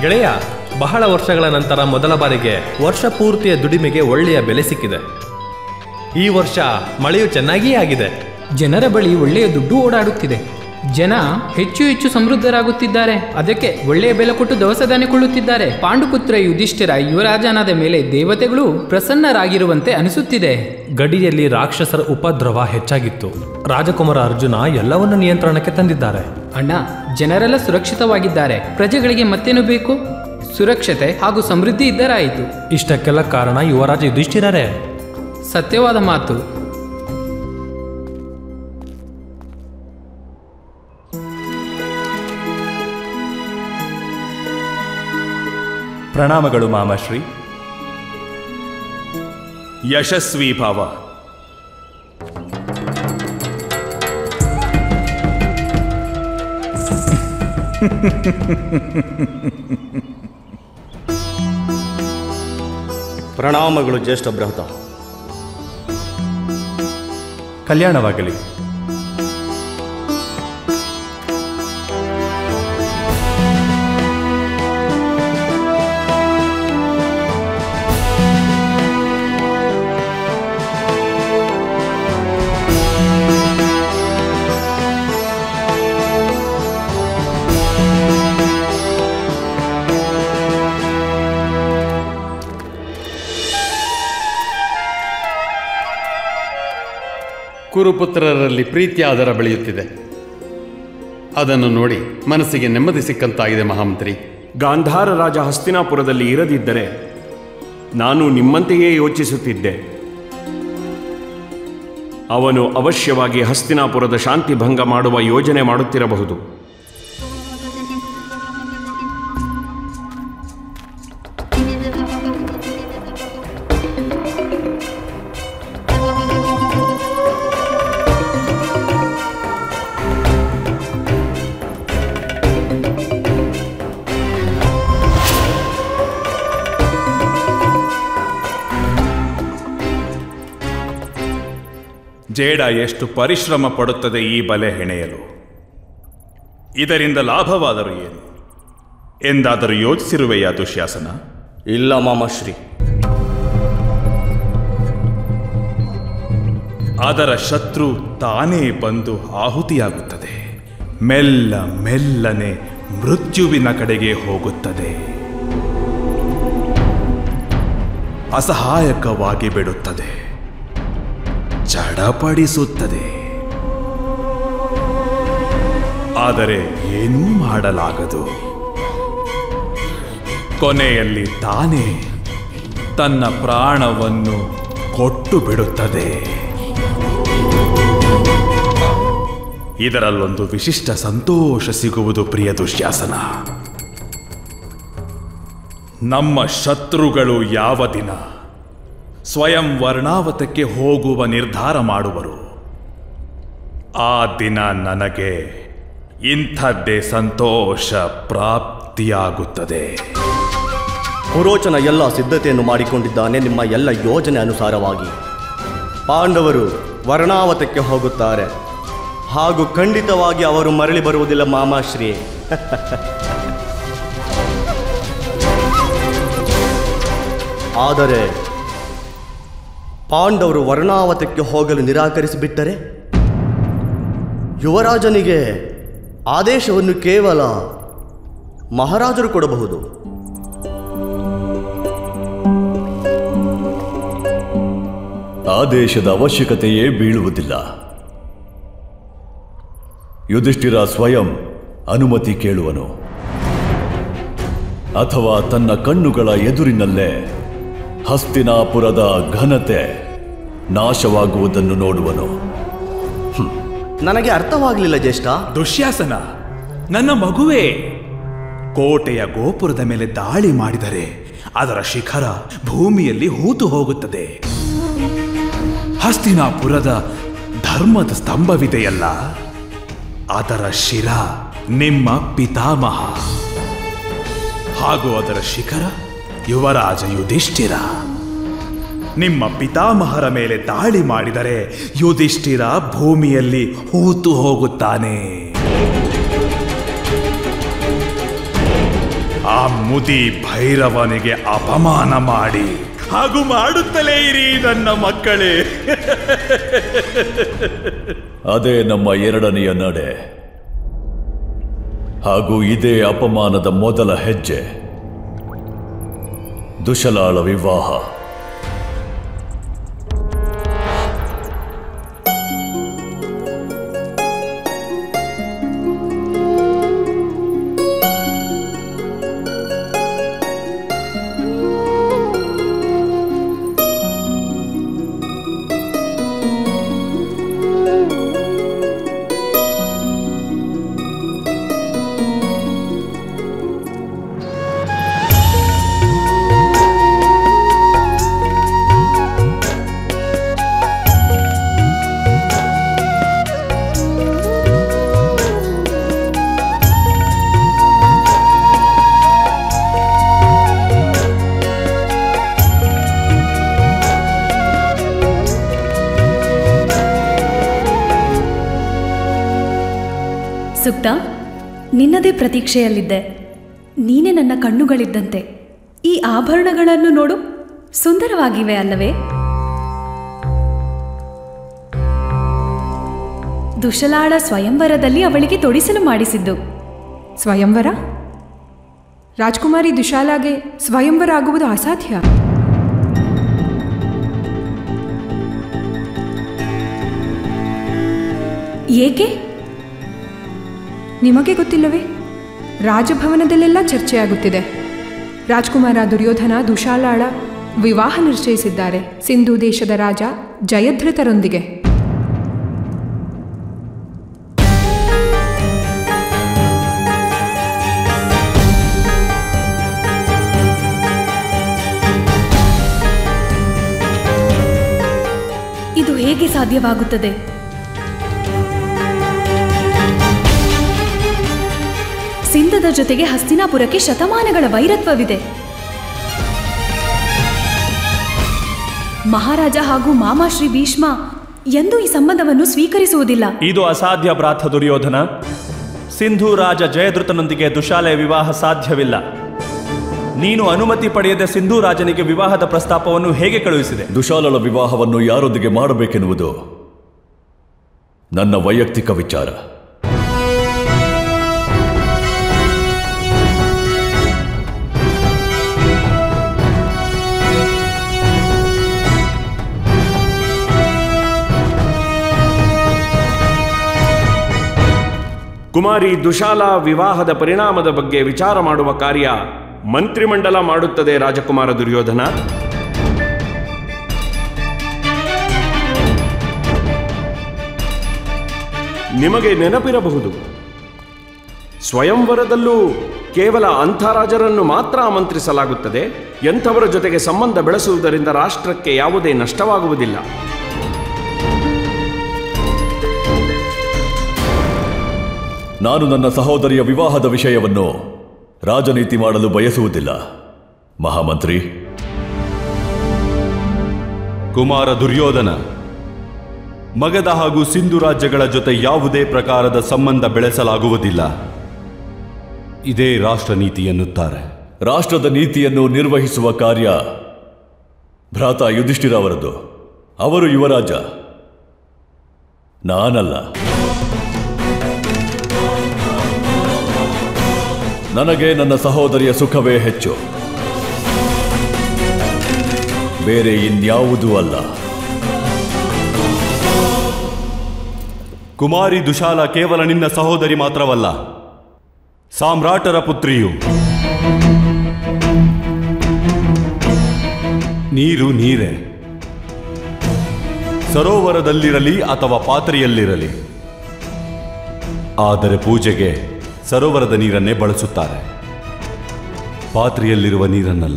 ಗೆಳೆಯ, ಬಹಳ ವರ್ಷಗಳ ನಂತರ ಮೊದಲ ಬಾರಿಗೆ ವರ್ಷ ಪೂರ್ತಿಯ ದುಡಿಮೆಗೆ ಒಳ್ಳೆಯ ಬೆಲೆ ಸಿಕ್ಕಿದೆ. ಈ ವರ್ಷ ಮಳೆಯು ಚೆನ್ನಾಗಿಯೇ ಆಗಿದೆ. ಜನರ ಬಳಿ ಒಳ್ಳೆಯ ದುಡ್ಡು ಓಡಾಡುತ್ತಿದೆ. ಜನ ಹೆಚ್ಚು ಹೆಚ್ಚು ಸಮೃದ್ಧರಾಗುತ್ತಿದ್ದಾರೆ. ಅದಕ್ಕೆ ಒಳ್ಳೆಯ ಬೆಲೆ ಕೊಟ್ಟು ದವಸ ಧಾನ್ಯ ಕೊಳ್ಳುತ್ತಿದ್ದಾರೆ. ಪಾಂಡುಪುತ್ರ ಯುಧಿಷ್ಠಿರ ಯುವರಾಜನಾದ ಮೇಲೆ ದೇವತೆಗಳು ಪ್ರಸನ್ನರಾಗಿರುವಂತೆ ಅನಿಸುತ್ತಿದೆ. ಗಡಿಯಲ್ಲಿ ರಾಕ್ಷಸರ ಉಪದ್ರವ ಹೆಚ್ಚಾಗಿತ್ತು. ರಾಜಕುಮಾರ ಅರ್ಜುನ ಎಲ್ಲವನ್ನೂ ನಿಯಂತ್ರಣಕ್ಕೆ ತಂದಿದ್ದಾರೆ. ಅಣ್ಣ, ಜನರೆಲ್ಲ ಸುರಕ್ಷಿತವಾಗಿದ್ದಾರೆ. ಪ್ರಜೆಗಳಿಗೆ ಮತ್ತೇನು ಬೇಕು? ಸುರಕ್ಷತೆ ಹಾಗೂ ಸಮೃದ್ಧಿ ಇದ್ದರಾಯಿತು. ಇಷ್ಟಕ್ಕೆಲ್ಲ ಕಾರಣ ಯುವರಾಜ ಯುಧಿಷ್ಠಿರರೇ. ಸತ್ಯವಾದ ಮಾತು. ಪ್ರಣಾಮಗಳು ಮಾಮಶ್ರೀ. ಯಶಸ್ವಿ ಭಾವ. ಪ್ರಣಾಮಗಳು ಜ್ಯೇಷ್ಠ ಬೃಹತ. ಕಲ್ಯಾಣವಾಗಲಿ. ಕುರುಪುತ್ರರಲ್ಲಿ ಪ್ರೀತಿಯ ಆದರ ಬೆಳೆಯುತ್ತಿದೆ. ಅದನ್ನು ನೋಡಿ ಮನಸ್ಸಿಗೆ ನೆಮ್ಮದಿ ಸಿಕ್ಕಂತಾಗಿದೆ ಮಹಾಮಂತ್ರಿ. ಗಾಂಧಾರ ರಾಜ ಹಸ್ತಿನಾಪುರದಲ್ಲಿ ಇರದಿದ್ದರೆ ನಾನು ನಿಮ್ಮಂತೆಯೇ ಯೋಚಿಸುತ್ತಿದ್ದೆ. ಅವನು ಅವಶ್ಯವಾಗಿ ಹಸ್ತಿನಾಪುರದ ಶಾಂತಿ ಭಂಗ ಮಾಡುವ ಯೋಜನೆ ಮಾಡುತ್ತಿರಬಹುದು. ಜೇಡ ಎಷ್ಟು ಪರಿಶ್ರಮ ಪಡುತ್ತದೆ ಈ ಬಲೆ ಹೆಣೆಯಲು. ಇದರಿಂದ ಲಾಭವಾದರೂ ಏನು ಎಂದಾದರೂ ಯೋಚಿಸಿರುವೆಯಾ ದುಶ್ಯಾಸನ? ಇಲ್ಲ ಮಾಮಶ್ರೀ. ಅದರ ಶತ್ರು ತಾನೇ ಬಂದು ಆಹುತಿಯಾಗುತ್ತದೆ. ಮೆಲ್ಲ ಮೆಲ್ಲನೆ ಮೃತ್ಯುವಿನ ಕಡೆಗೆ ಹೋಗುತ್ತದೆ. ಅಸಹಾಯಕವಾಗಿ ಬಿಡುತ್ತದೆ, ಚಡಪಡಿಸುತ್ತದೆ. ಆದರೆ ಏನೂ ಮಾಡಲಾಗದು. ಕೊನೆಯಲ್ಲಿ ತಾನೇ ತನ್ನ ಪ್ರಾಣವನ್ನು ಕೊಟ್ಟು ಬಿಡುತ್ತದೆ. ಇದರಲ್ಲೊಂದು ವಿಶಿಷ್ಟ ಸಂತೋಷ ಸಿಗುವುದು ಪ್ರಿಯ ದುಶ್ಯಾಸನ. ನಮ್ಮ ಶತ್ರುಗಳು ಯಾವ ದಿನ ಸ್ವಯಂ ವರ್ಣಾವತಕ್ಕೆ ಹೋಗುವ ನಿರ್ಧಾರ ಮಾಡುವರು, ಆ ದಿನ ನನಗೆ ಇಂಥದ್ದೇ ಸಂತೋಷ ಪ್ರಾಪ್ತಿಯಾಗುತ್ತದೆ. ಪುರೋಚನ ಎಲ್ಲ ಸಿದ್ಧತೆಯನ್ನು ಮಾಡಿಕೊಂಡಿದ್ದಾನೆ. ನಿಮ್ಮ ಎಲ್ಲ ಯೋಜನೆ ಅನುಸಾರವಾಗಿ ಪಾಂಡವರು ವರ್ಣಾವತಕ್ಕೆ ಹೋಗುತ್ತಾರೆ. ಹಾಗೂ ಖಂಡಿತವಾಗಿ ಅವರು ಮರಳಿ ಬರುವುದಿಲ್ಲ ಮಾಮಾಶ್ರೀ. ಆದರೆ ಪಾಂಡವರು ವರ್ಣಾವತಕ್ಕೆ ಹೋಗಲು ನಿರಾಕರಿಸಿಬಿಟ್ಟರೆ ಯುವರಾಜನಿಗೆ ಆದೇಶವನ್ನು ಕೇವಲ ಮಹಾರಾಜರು ಕೊಡಬಹುದು. ಆದೇಶದ ಅವಶ್ಯಕತೆಯೇ ಬೀಳುವುದಿಲ್ಲ. ಯುಧಿಷ್ಠಿರ ಸ್ವಯಂ ಅನುಮತಿ ಕೇಳುವನು, ಅಥವಾ ತನ್ನ ಕಣ್ಣುಗಳ ಎದುರಿನಲ್ಲೇ ಹಸ್ತಿನಾಪುರದ ಘನತೆ ನಾಶವಾಗುವುದನ್ನು ನೋಡುವನು. ನನಗೆ ಅರ್ಥವಾಗಲಿಲ್ಲ ಜ್ಯೇಷ್ಠ. ದುಶ್ಯಾಸನ, ನನ್ನ ಮಗುವೇ, ಕೋಟೆಯ ಗೋಪುರದ ಮೇಲೆ ದಾಳಿ ಮಾಡಿದರೆ ಅದರ ಶಿಖರ ಭೂಮಿಯಲ್ಲಿ ಹೂತು ಹೋಗುತ್ತದೆ. ಹಸ್ತಿನಾಪುರದ ಧರ್ಮದ ಸ್ತಂಭವಿದೆಯಲ್ಲ, ಅದರ ಶಿರ ನಿಮ್ಮ ಪಿತಾಮಹ, ಹಾಗೂ ಅದರ ಶಿಖರ ಯುವರಾಜ ಯುಧಿಷ್ಠಿರ. ನಿಮ್ಮ ಪಿತಾಮಹರ ಮೇಲೆ ದಾಳಿ ಮಾಡಿದರೆ ಯುಧಿಷ್ಠಿರ ಭೂಮಿಯಲ್ಲಿ ಹೂತು ಹೋಗುತ್ತಾನೆ. ಆ ಮುದಿ ಭೈರವನಿಗೆ ಅಪಮಾನ ಮಾಡಿ ಹಾಗೂ ಮಾಡುತ್ತಲೇ ಇರಿ ನನ್ನ ಮಕ್ಕಳೇ. ಅದೇ ನಮ್ಮ ಎರಡನೆಯ ನಡೆ, ಹಾಗೂ ಇದೇ ಅಪಮಾನದ ಮೊದಲ ಹೆಜ್ಜೆ. ದುಶಲಾಳ ವಿವಾಹ. ಸುಕ್ತ, ನಿನ್ನದೇ ಪ್ರತೀಕ್ಷೆಯಲ್ಲಿದ್ದೆ. ನೀನೇ ನನ್ನ ಕಣ್ಣುಗಳಿದ್ದಂತೆ. ಈ ಆಭರಣಗಳನ್ನು ನೋಡು, ಸುಂದರವಾಗಿವೆ ಅಲ್ಲವೇ? ದುಶಲಾಳ ಸ್ವಯಂವರದಲ್ಲಿ ಅವಳಿಗೆ ತೊಡಿಸಲು ಮಾಡಿಸಿದ್ದು. ಸ್ವಯಂವರ? ರಾಜ್ಕುಮಾರಿ ದುಶಾಲಾಗೆ ಸ್ವಯಂವರ ಆಗುವುದು ಅಸಾಧ್ಯ. ಏಕೆ? ನಿಮಗೆ ಗೊತ್ತಿಲ್ಲವೇ? ರಾಜಭವನದಲ್ಲೆಲ್ಲ ಚರ್ಚೆಯಾಗುತ್ತಿದೆ. ರಾಜ್ಕುಮಾರ ದುರ್ಯೋಧನ ದುಶಾಲಾಳ ವಿವಾಹ ನಿಶ್ಚಯಿಸಿದ್ದಾರೆ, ಸಿಂಧೂ ದೇಶದ ರಾಜ ಜಯದ್ರಥರೊಂದಿಗೆ. ಇದು ಹೇಗೆ ಸಾಧ್ಯವಾಗುತ್ತದೆ? ಸಿಂಧದ ಜೊತೆಗೆ ಹಸ್ತಿನಾಪುರಕ್ಕೆ ಶತಮಾನಗಳ ವೈರತ್ವವಿದೆ. ಮಹಾರಾಜ ಹಾಗೂ ಮಾಮಾ ಶ್ರೀ ಭೀಷ್ಮ ಎಂದೂ ಈ ಸಂಬಂಧವನ್ನು ಸ್ವೀಕರಿಸುವುದಿಲ್ಲ. ಇದು ಅಸಾಧ್ಯ ಭ್ರಾತ ದುರ್ಯೋಧನ. ಸಿಂಧೂ ರಾಜ ಜಯದ್ರಥನೊಂದಿಗೆ ದುಶಾಲೆಯ ವಿವಾಹ ಸಾಧ್ಯವಿಲ್ಲ. ನೀನು ಅನುಮತಿ ಪಡೆಯದೆ ಸಿಂಧೂ ರಾಜನಿಗೆ ವಿವಾಹದ ಪ್ರಸ್ತಾಪವನ್ನು ಹೇಗೆ ಕಳುಹಿಸಿದೆ? ದುಶಾಲಳ ವಿವಾಹವನ್ನು ಯಾರೊಂದಿಗೆ ಮಾಡಬೇಕೆನ್ನುವುದು ನನ್ನ ವೈಯಕ್ತಿಕ ವಿಚಾರ. ಕುಮಾರಿ ದುಶಾಲಾ ವಿವಾಹದ ಪರಿಣಾಮದ ಬಗ್ಗೆ ವಿಚಾರ ಮಾಡುವ ಕಾರ್ಯ ಮಂತ್ರಿಮಂಡಲ ಮಾಡುತ್ತದೆ ರಾಜಕುಮಾರ ದುರ್ಯೋಧನ. ನಿಮಗೆ ನೆನಪಿರಬಹುದು, ಸ್ವಯಂವರದಲ್ಲೂ ಕೇವಲ ಅಂಥ ರಾಜರನ್ನು ಮಾತ್ರ ಆಮಂತ್ರಿಸಲಾಗುತ್ತದೆ. ಎಂಥವರ ಜೊತೆಗೆ ಸಂಬಂಧ ಬೆಳೆಸುವುದರಿಂದ ರಾಷ್ಟ್ರಕ್ಕೆ ಯಾವುದೇ ನಷ್ಟವಾಗುವುದಿಲ್ಲ. ನಾನು ನನ್ನ ಸಹೋದರಿಯ ವಿವಾಹದ ವಿಷಯವನ್ನು ರಾಜನೀತಿ ಮಾಡಲು ಬಯಸುವುದಿಲ್ಲ ಮಹಾಮಂತ್ರಿ. ಕುಮಾರ ದುರ್ಯೋಧನ, ಮಗಧ ಹಾಗೂ ಸಿಂಧು ರಾಜ್ಯಗಳ ಜೊತೆ ಯಾವುದೇ ಪ್ರಕಾರದ ಸಂಬಂಧ ಬೆಳೆಸಲಾಗುವುದಿಲ್ಲ. ಇದೇ ರಾಷ್ಟ್ರ ನೀತಿ ಎನ್ನುತ್ತಾರೆ. ರಾಷ್ಟ್ರದ ನೀತಿಯನ್ನು ನಿರ್ವಹಿಸುವ ಕಾರ್ಯ ಭ್ರಾತ ಯುಧಿಷ್ಠಿರ ಅವರದು. ಅವರು ಯುವರಾಜ, ನಾನಲ್ಲ. ನನಗೆ ನನ್ನ ಸಹೋದರಿಯ ಸುಖವೇ ಹೆಚ್ಚು, ಬೇರೆ ಇನ್ಯಾವುದೂ ಅಲ್ಲ. ಕುಮಾರಿ ದುಶಾಲ ಕೇವಲ ನಿನ್ನ ಸಹೋದರಿ ಮಾತ್ರವಲ್ಲ, ಸಾಮ್ರಾಟರ ಪುತ್ರಿಯು. ನೀರು ನೀರೇ, ಸರೋವರದಲ್ಲಿರಲಿ ಅಥವಾ ಪಾತ್ರೆಯಲ್ಲಿರಲಿ, ಆದರೆ ಪೂಜೆಗೆ ಸರೋವರದ ನೀರನ್ನೇ ಬಳಸುತ್ತಾರೆ, ಪಾತ್ರೆಯಲ್ಲಿರುವ ನೀರನ್ನಲ್ಲ.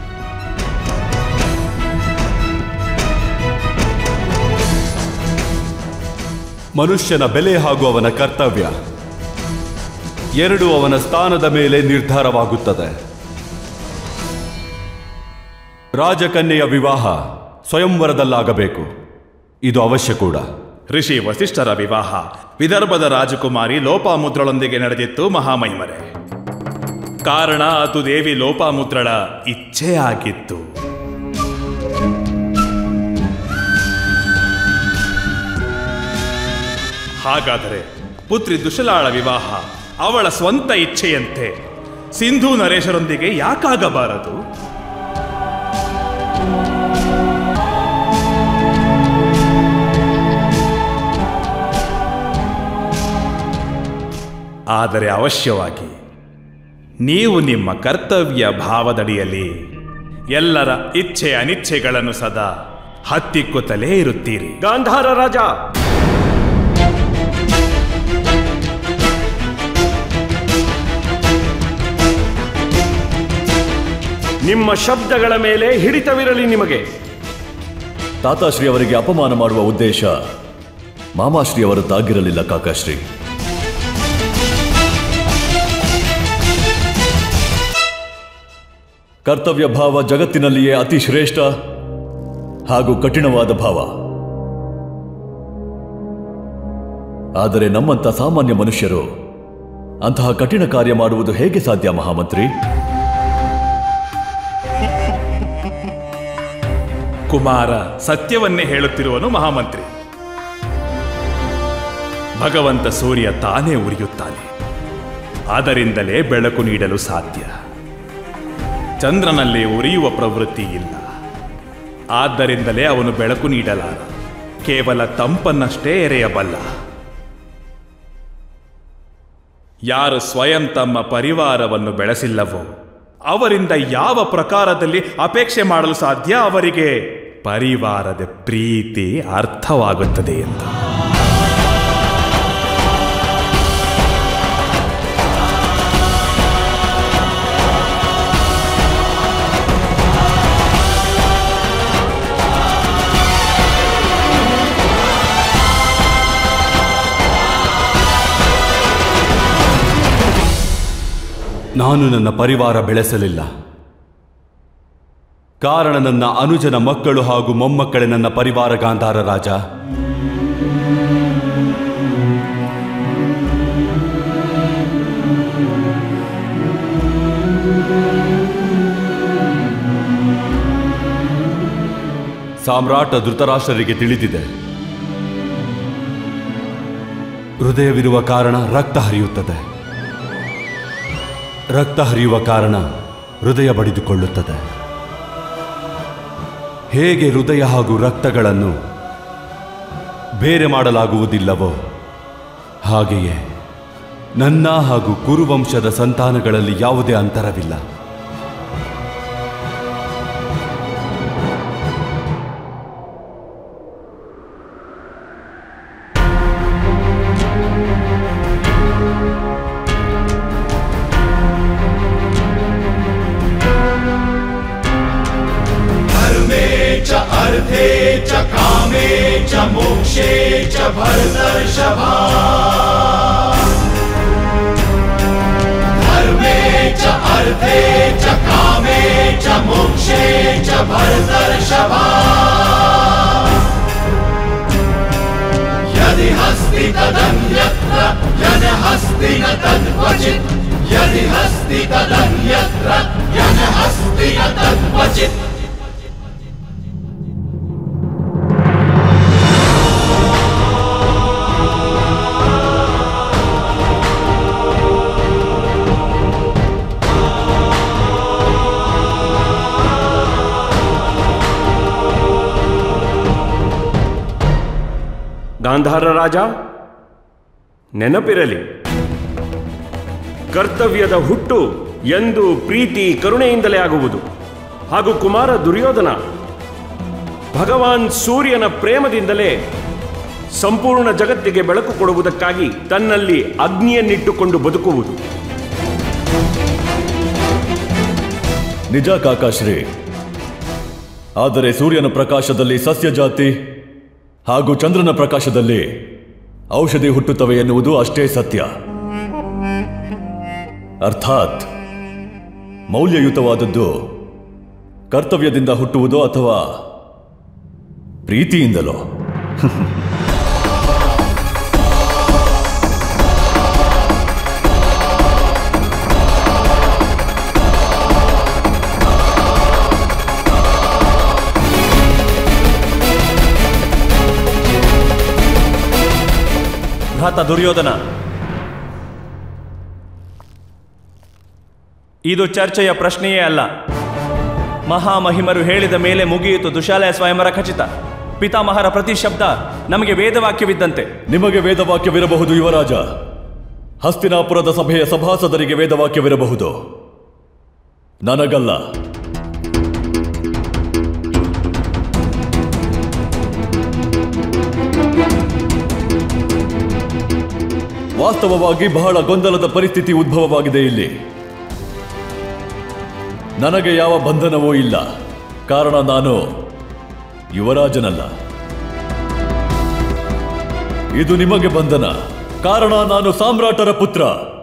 ಮನುಷ್ಯನ ಬೆಲೆ ಹಾಗೂ ಅವನ ಕರ್ತವ್ಯ ಎರಡೂ ಅವನ ಸ್ಥಾನದ ಮೇಲೆ ನಿರ್ಧಾರವಾಗುತ್ತದೆ. ರಾಜಕನ್ಯೆಯ ವಿವಾಹ ಸ್ವಯಂವರದಲ್ಲಾಗಬೇಕು, ಇದು ಅವಶ್ಯ ಕೂಡ. ಋಷಿ ವಸಿಷ್ಠರ ವಿವಾಹ ವಿದರ್ಭದ ರಾಜಕುಮಾರಿ ಲೋಪಾಮುದ್ರಳೊಂದಿಗೆ ನಡೆದಿತ್ತು ಮಹಾಮಹಿಮರೇ. ಕಾರಣ ಅದು ದೇವಿ ಲೋಪಾಮುದ್ರಳ ಇಚ್ಛೆ ಆಗಿತ್ತು. ಹಾಗಾದರೆ ಪುತ್ರಿ ದುಶಲಾಳ ವಿವಾಹ ಅವಳ ಸ್ವಂತ ಇಚ್ಛೆಯಂತೆ ಸಿಂಧೂ ನರೇಶರೊಂದಿಗೆ ಯಾಕಾಗಬಾರದು? ಆದರೆ ಅವಶ್ಯವಾಗಿ ನೀವು ನಿಮ್ಮ ಕರ್ತವ್ಯ ಭಾವದಡಿಯಲ್ಲಿ ಎಲ್ಲರ ಇಚ್ಛೆ ಅನಿಚ್ಛೆಗಳನ್ನು ಸದಾ ಹತ್ತಿಕ್ಕುತ್ತಲೇ ಇರುತ್ತೀರಿ. ಗಾಂಧಾರ ರಾಜ, ನಿಮ್ಮ ಶಬ್ದಗಳ ಮೇಲೆ ಹಿಡಿತವಿರಲಿ ನಿಮಗೆ. ತಾತಾಶ್ರೀ ಅವರಿಗೆ ಅಪಮಾನ ಮಾಡುವ ಉದ್ದೇಶ ಮಾಮಾಶ್ರೀ ಅವರದ್ದಾಗಿರಲಿಲ್ಲ ಕಾಕಾಶ್ರೀ. ಕರ್ತವ್ಯ ಭಾವ ಜಗತ್ತಿನಲ್ಲಿಯೇ ಅತಿ ಶ್ರೇಷ್ಠ ಹಾಗೂ ಕಠಿಣವಾದ ಭಾವ. ಆದರೆ ನಮ್ಮಂಥ ಸಾಮಾನ್ಯ ಮನುಷ್ಯರು ಅಂತಹ ಕಠಿಣ ಕಾರ್ಯ ಮಾಡುವುದು ಹೇಗೆ ಸಾಧ್ಯ ಮಹಾಮಂತ್ರಿ? ಕುಮಾರ ಸತ್ಯವನ್ನೇ ಹೇಳುತ್ತಿರುವನು ಮಹಾಮಂತ್ರಿ. ಭಗವಂತ ಸೂರ್ಯ ತಾನೇ ಉರಿಯುತ್ತಾನೆ, ಆದ್ದರಿಂದಲೇ ಬೆಳಕು ನೀಡಲು ಸಾಧ್ಯ. ಚಂದ್ರನಲ್ಲಿ ಉರಿಯುವ ಪ್ರವೃತ್ತಿ ಇಲ್ಲ, ಆದ್ದರಿಂದಲೇ ಅವನು ಬೆಳಕು ನೀಡಲಾರ, ಕೇವಲ ತಂಪನ್ನಷ್ಟೇ ಎರೆಯಬಲ್ಲ. ಯಾರು ಸ್ವಯಂ ತಮ್ಮ ಪರಿವಾರವನ್ನು ಬೆಳೆಸಿಲ್ಲವೋ ಅವರಿಂದ ಯಾವ ಪ್ರಕಾರದಲ್ಲಿ ಅಪೇಕ್ಷೆ ಮಾಡಲು ಸಾಧ್ಯ ಅವರಿಗೆ ಪರಿವಾರದ ಪ್ರೀತಿ ಅರ್ಥವಾಗುತ್ತದೆ ಎಂದು. ನಾನು ನನ್ನ ಪರಿವಾರ ಬೆಳೆಸಲಿಲ್ಲ. ಕಾರಣ ನನ್ನ ಅನುಜನ ಮಕ್ಕಳು ಹಾಗೂ ಮೊಮ್ಮಕ್ಕಳೇ ನನ್ನ ಪರಿವಾರ ಗಾಂಧಾರ ರಾಜ. ಸಾಮ್ರಾಟ ಧೃತರಾಷ್ಟ್ರರಿಗೆ ತಿಳಿದಿದೆ, ಹೃದಯವಿರುವ ಕಾರಣ ರಕ್ತ ಹರಿಯುತ್ತದೆ, ರಕ್ತ ಹರಿಯುವ ಕಾರಣ ಹೃದಯ ಬಡಿದುಕೊಳ್ಳುತ್ತದೆ. ಹೇಗೆ ಹೃದಯ ಹಾಗೂ ರಕ್ತಗಳನ್ನು ಬೇರೆ ಮಾಡಲಾಗುವುದಿಲ್ಲವೋ ಹಾಗೆಯೇ ನನ್ನ ಹಾಗೂ ಕುರುವಂಶದ ಸಂತಾನಗಳಲ್ಲಿ ಯಾವುದೇ ಅಂತರವಿಲ್ಲ. अर्थे च कामे च मोक्षे च भरतर्षभा धर्मे च अर्थे च कामे च मोक्षे च भरतर्षभा यदि हस्ति तदन्यत्र यन हस्ति न तद्क्वचित् यदि हस्ति तदन्यत्र यन हस्ति न तद्क्वचित् ಗಾಂಧಾರ ರಾಜ, ನೆನಪಿರಲಿ, ಕರ್ತವ್ಯದ ಹುಟ್ಟು ಎಂದು ಪ್ರೀತಿ ಕರುಣೆಯಿಂದಲೇ ಆಗುವುದು. ಹಾಗೂ ಕುಮಾರ ದುರ್ಯೋಧನ ಭಗವಾನ್ ಸೂರ್ಯನ ಪ್ರೇಮದಿಂದಲೇ ಸಂಪೂರ್ಣ ಜಗತ್ತಿಗೆ ಬೆಳಕು ಕೊಡುವುದಕ್ಕಾಗಿ ತನ್ನಲ್ಲಿ ಅಗ್ನಿಯನ್ನಿಟ್ಟುಕೊಂಡು ಬದುಕುವುದು. ನಿಜ ಕಾಕಾಶ್ರೀ, ಆದರೆ ಸೂರ್ಯನ ಪ್ರಕಾಶದಲ್ಲಿ ಸಸ್ಯ ಜಾತಿ ಹಾಗೂ ಚಂದ್ರನ ಪ್ರಕಾಶದಲ್ಲಿ ಔಷಧಿ ಹುಟ್ಟುತ್ತವೆ ಎನ್ನುವುದು ಅಷ್ಟೇ ಸತ್ಯ. ಅರ್ಥಾತ್ ಮೌಲ್ಯಯುತವಾದದ್ದು ಕರ್ತವ್ಯದಿಂದ ಹುಟ್ಟುವುದೋ ಅಥವಾ ಪ್ರೀತಿಯಿಂದಲೋ? ಮಹಾತಾತ ದುರ್ಯೋಧನ. ಇದು ಚರ್ಚೆಯ ಪ್ರಶ್ನೆಯೇ ಅಲ್ಲ. ಮಹಾಮಹಿಮರು ಹೇಳಿದ ಮೇಲೆ ಮುಗಿಯಿತು ದುಶಾಲೆಯ ಸ್ವಯಂವರ ಖಚಿತ. ಪಿತಾಮಹರ ಪ್ರತಿ ಶಬ್ದ ನಮಗೆ ವೇದವಾಕ್ಯವಿದ್ದಂತೆ. ನಿಮಗೆ ವೇದವಾಕ್ಯವಿರಬಹುದು ಯುವರಾಜ. ಹಸ್ತಿನಾಪುರದ ಸಭೆಯ ಸಭಾಸದರಿಗೆ ವೇದವಾಕ್ಯವಿರಬಹುದು, ನನಗಲ್ಲ. ವಾಸ್ತವವಾಗಿ ಬಹಳ ಗೊಂದಲದ ಪರಿಸ್ಥಿತಿ ಉದ್ಭವವಾಗಿದೆ ಇಲ್ಲಿ. ನನಗೆ ಯಾವ ಬಂಧನವೂ ಇಲ್ಲ, ಕಾರಣ ನಾನು ಯುವರಾಜನಲ್ಲ. ಇದು ನಿಮಗೆ ಬಂಧನ, ಕಾರಣ ನಾನು ಸಾಮ್ರಾಟರ ಪುತ್ರ.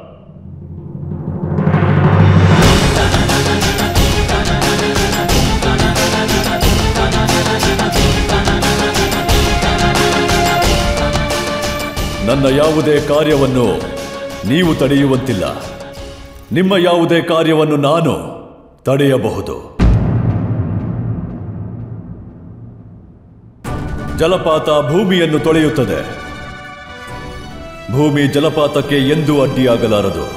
ನನ್ನ ಯಾವುದೇ ಕಾರ್ಯವನ್ನು ನೀವು ತಡೆಯುವಂತಿಲ್ಲ, ನಿಮ್ಮ ಯಾವುದೇ ಕಾರ್ಯವನ್ನು ನಾನು ತಡೆಯಬಹುದು. ಜಲಪಾತ ಭೂಮಿಯನ್ನು ತೊಳೆಯುತ್ತದೆ, ಭೂಮಿ ಜಲಪಾತಕ್ಕೆ ಎಂದೂ ಅಡ್ಡಿಯಾಗಲಾರದು.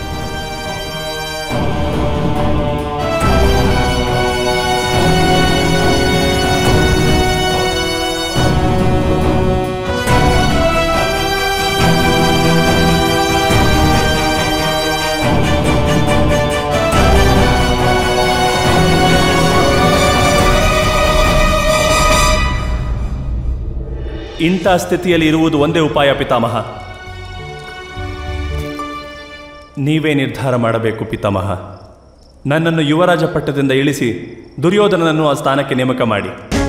ಇಂಥ ಸ್ಥಿತಿಯಲ್ಲಿ ಇರುವುದು ಒಂದೇ ಉಪಾಯ ಪಿತಾಮಹ. ನೀವೇ ನಿರ್ಧಾರ ಮಾಡಬೇಕು ಪಿತಾಮಹ. ನನ್ನನ್ನು ಯುವರಾಜ ಪಟ್ಟದಿಂದ ಇಳಿಸಿ ದುರ್ಯೋಧನನನ್ನು ಆ ಸ್ಥಾನಕ್ಕೆ ನೇಮಕ ಮಾಡಿ.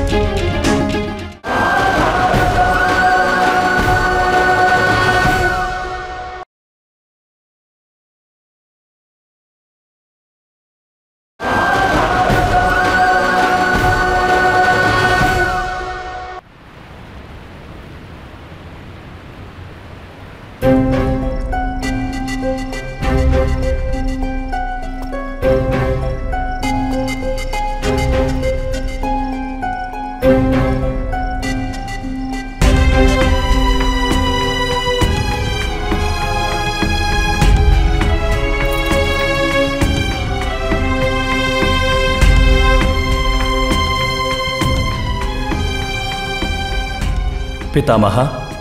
ಪಿತಾಮಹ,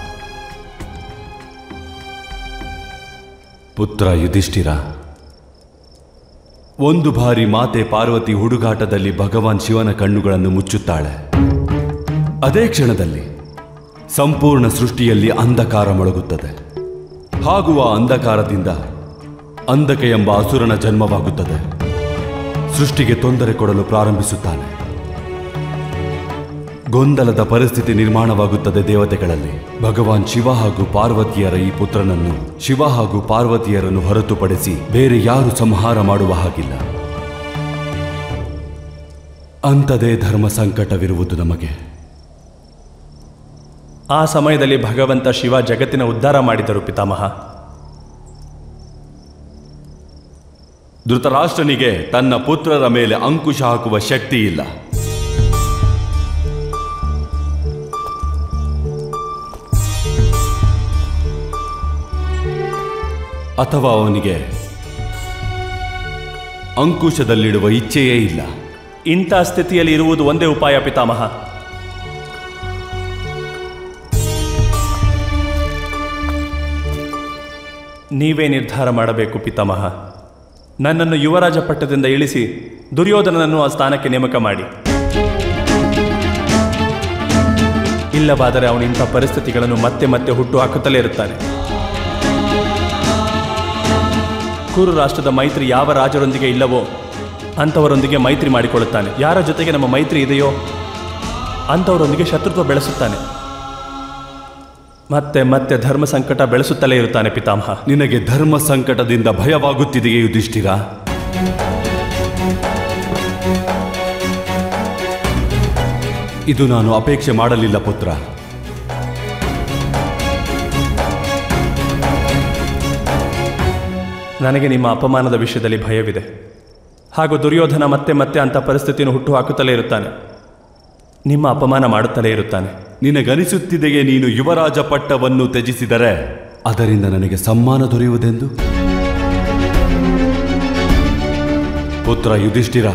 ಪುತ್ರ ಯುಧಿಷ್ಠಿರ, ಒಂದು ಬಾರಿ ಮಾತೆ ಪಾರ್ವತಿ ಹುಡುಗಾಟದಲ್ಲಿ ಭಗವಾನ್ ಶಿವನ ಕಣ್ಣುಗಳನ್ನು ಮುಚ್ಚುತ್ತಾಳೆ. ಅದೇ ಕ್ಷಣದಲ್ಲಿ ಸಂಪೂರ್ಣ ಸೃಷ್ಟಿಯಲ್ಲಿ ಅಂಧಕಾರ ಮೊಳಗುತ್ತದೆ. ಹಾಗೂ ಆ ಅಂಧಕಾರದಿಂದ ಅಂಧಕ ಎಂಬ ಅಸುರನ ಜನ್ಮವಾಗುತ್ತದೆ. ಸೃಷ್ಟಿಗೆ ತೊಂದರೆ ಕೊಡಲು ಪ್ರಾರಂಭಿಸುತ್ತಾನೆ. ಗೊಂದಲದ ಪರಿಸ್ಥಿತಿ ನಿರ್ಮಾಣವಾಗುತ್ತದೆ ದೇವತೆಗಳಲ್ಲಿ. ಭಗವಾನ್ ಶಿವ ಹಾಗೂ ಪಾರ್ವತಿಯರ ಈ ಪುತ್ರನನ್ನು ಶಿವ ಹಾಗೂ ಪಾರ್ವತಿಯರನ್ನು ಹೊರತುಪಡಿಸಿ ಬೇರೆ ಯಾರು ಸಂಹಾರ ಮಾಡುವ ಹಾಗಿಲ್ಲ. ಅಂಥದೇ ಧರ್ಮ ಸಂಕಟವಿರುವುದು ನಮಗೆ. ಆ ಸಮಯದಲ್ಲಿ ಭಗವಂತ ಶಿವ ಜಗತ್ತಿನ ಉದ್ಧಾರ ಮಾಡಿದರು ಪಿತಾಮಹ. ಧೃತರಾಷ್ಟ್ರನಿಗೆ ತನ್ನ ಪುತ್ರರ ಮೇಲೆ ಅಂಕುಶ ಹಾಕುವ ಶಕ್ತಿ ಇಲ್ಲ. ಅಥವಾ ಅವನಿಗೆ ಅಂಕುಶದಲ್ಲಿಡುವ ಇಚ್ಛೆಯೇ ಇಲ್ಲ. ಇಂಥ ಸ್ಥಿತಿಯಲ್ಲಿ ಇರುವುದು ಒಂದೇ ಉಪಾಯ ಪಿತಾಮಹ. ನೀವೇ ನಿರ್ಧಾರ ಮಾಡಬೇಕು ಪಿತಾಮಹ. ನನ್ನನ್ನು ಯುವರಾಜ ಪಟ್ಟದಿಂದ ಇಳಿಸಿ ದುರ್ಯೋಧನನನ್ನು ಆ ಸ್ಥಾನಕ್ಕೆ ನೇಮಕ ಮಾಡಿ. ಇಲ್ಲವಾದರೆ ಅವನು ಇಂಥ ಪರಿಸ್ಥಿತಿಗಳನ್ನು ಮತ್ತೆ ಮತ್ತೆ ಹುಟ್ಟು ಹಾಕುತ್ತಲೇ ಇರುತ್ತಾನೆ. ಕುರು ರಾಷ್ಟ್ರದ ಮೈತ್ರಿ ಯಾವ ರಾಜರೊಂದಿಗೆ ಇಲ್ಲವೋ ಅಂಥವರೊಂದಿಗೆ ಮೈತ್ರಿ ಮಾಡಿಕೊಳ್ಳುತ್ತಾನೆ. ಯಾರ ಜೊತೆಗೆ ನಮ್ಮ ಮೈತ್ರಿ ಇದೆಯೋ ಅಂಥವರೊಂದಿಗೆ ಶತ್ರುತ್ವ ಬೆಳೆಸುತ್ತಾನೆ. ಮತ್ತೆ ಮತ್ತೆ ಧರ್ಮ ಸಂಕಟ ಬೆಳೆಸುತ್ತಲೇ ಇರುತ್ತಾನೆ ಪಿತಾಮಹ. ನಿನಗೆ ಧರ್ಮ ಸಂಕಟದಿಂದ ಭಯವಾಗುತ್ತಿದೆಯೇ ಯುಧಿಷ್ಠಿರ? ಇದು ನಾನು ಅಪೇಕ್ಷೆ ಮಾಡಲಿಲ್ಲ ಪುತ್ರ. ನನಗೆ ನಿಮ್ಮ ಅಪಮಾನದ ವಿಷಯದಲ್ಲಿ ಭಯವಿದೆ. ಹಾಗೂ ದುರ್ಯೋಧನ ಮತ್ತೆ ಮತ್ತೆ ಅಂಥ ಪರಿಸ್ಥಿತಿಯನ್ನು ಹುಟ್ಟು ಹಾಕುತ್ತಲೇ ಇರುತ್ತಾನೆ. ನಿಮ್ಮ ಅಪಮಾನ ಮಾಡುತ್ತಲೇ ಇರುತ್ತಾನೆ. ನಿನಗನಿಸುತ್ತಿದೆಯೇ ನೀನು ಯುವರಾಜ ಪಟ್ಟವನ್ನು ತ್ಯಜಿಸಿದರೆ ಅದರಿಂದ ನನಗೆ ಸಮ್ಮಾನ ದೊರೆಯುವುದೆಂದು? ಪುತ್ರ ಯುಧಿಷ್ಠಿರ,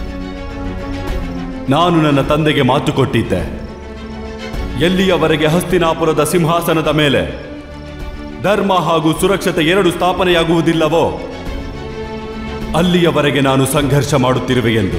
ನಾನು ನನ್ನ ತಂದೆಗೆ ಮಾತು ಕೊಟ್ಟಿದ್ದೆ. ಎಲ್ಲಿಯವರೆಗೆ ಹಸ್ತಿನಾಪುರದ ಸಿಂಹಾಸನದ ಮೇಲೆ ಧರ್ಮ ಹಾಗೂ ಸುರಕ್ಷತೆ ಎರಡು ಸ್ಥಾಪನೆಯಾಗುವುದಿಲ್ಲವೋ ಅಲ್ಲಿಯವರೆಗೆ ನಾನು ಸಂಘರ್ಷ ಮಾಡುತ್ತಿರುವೆ ಎಂದು.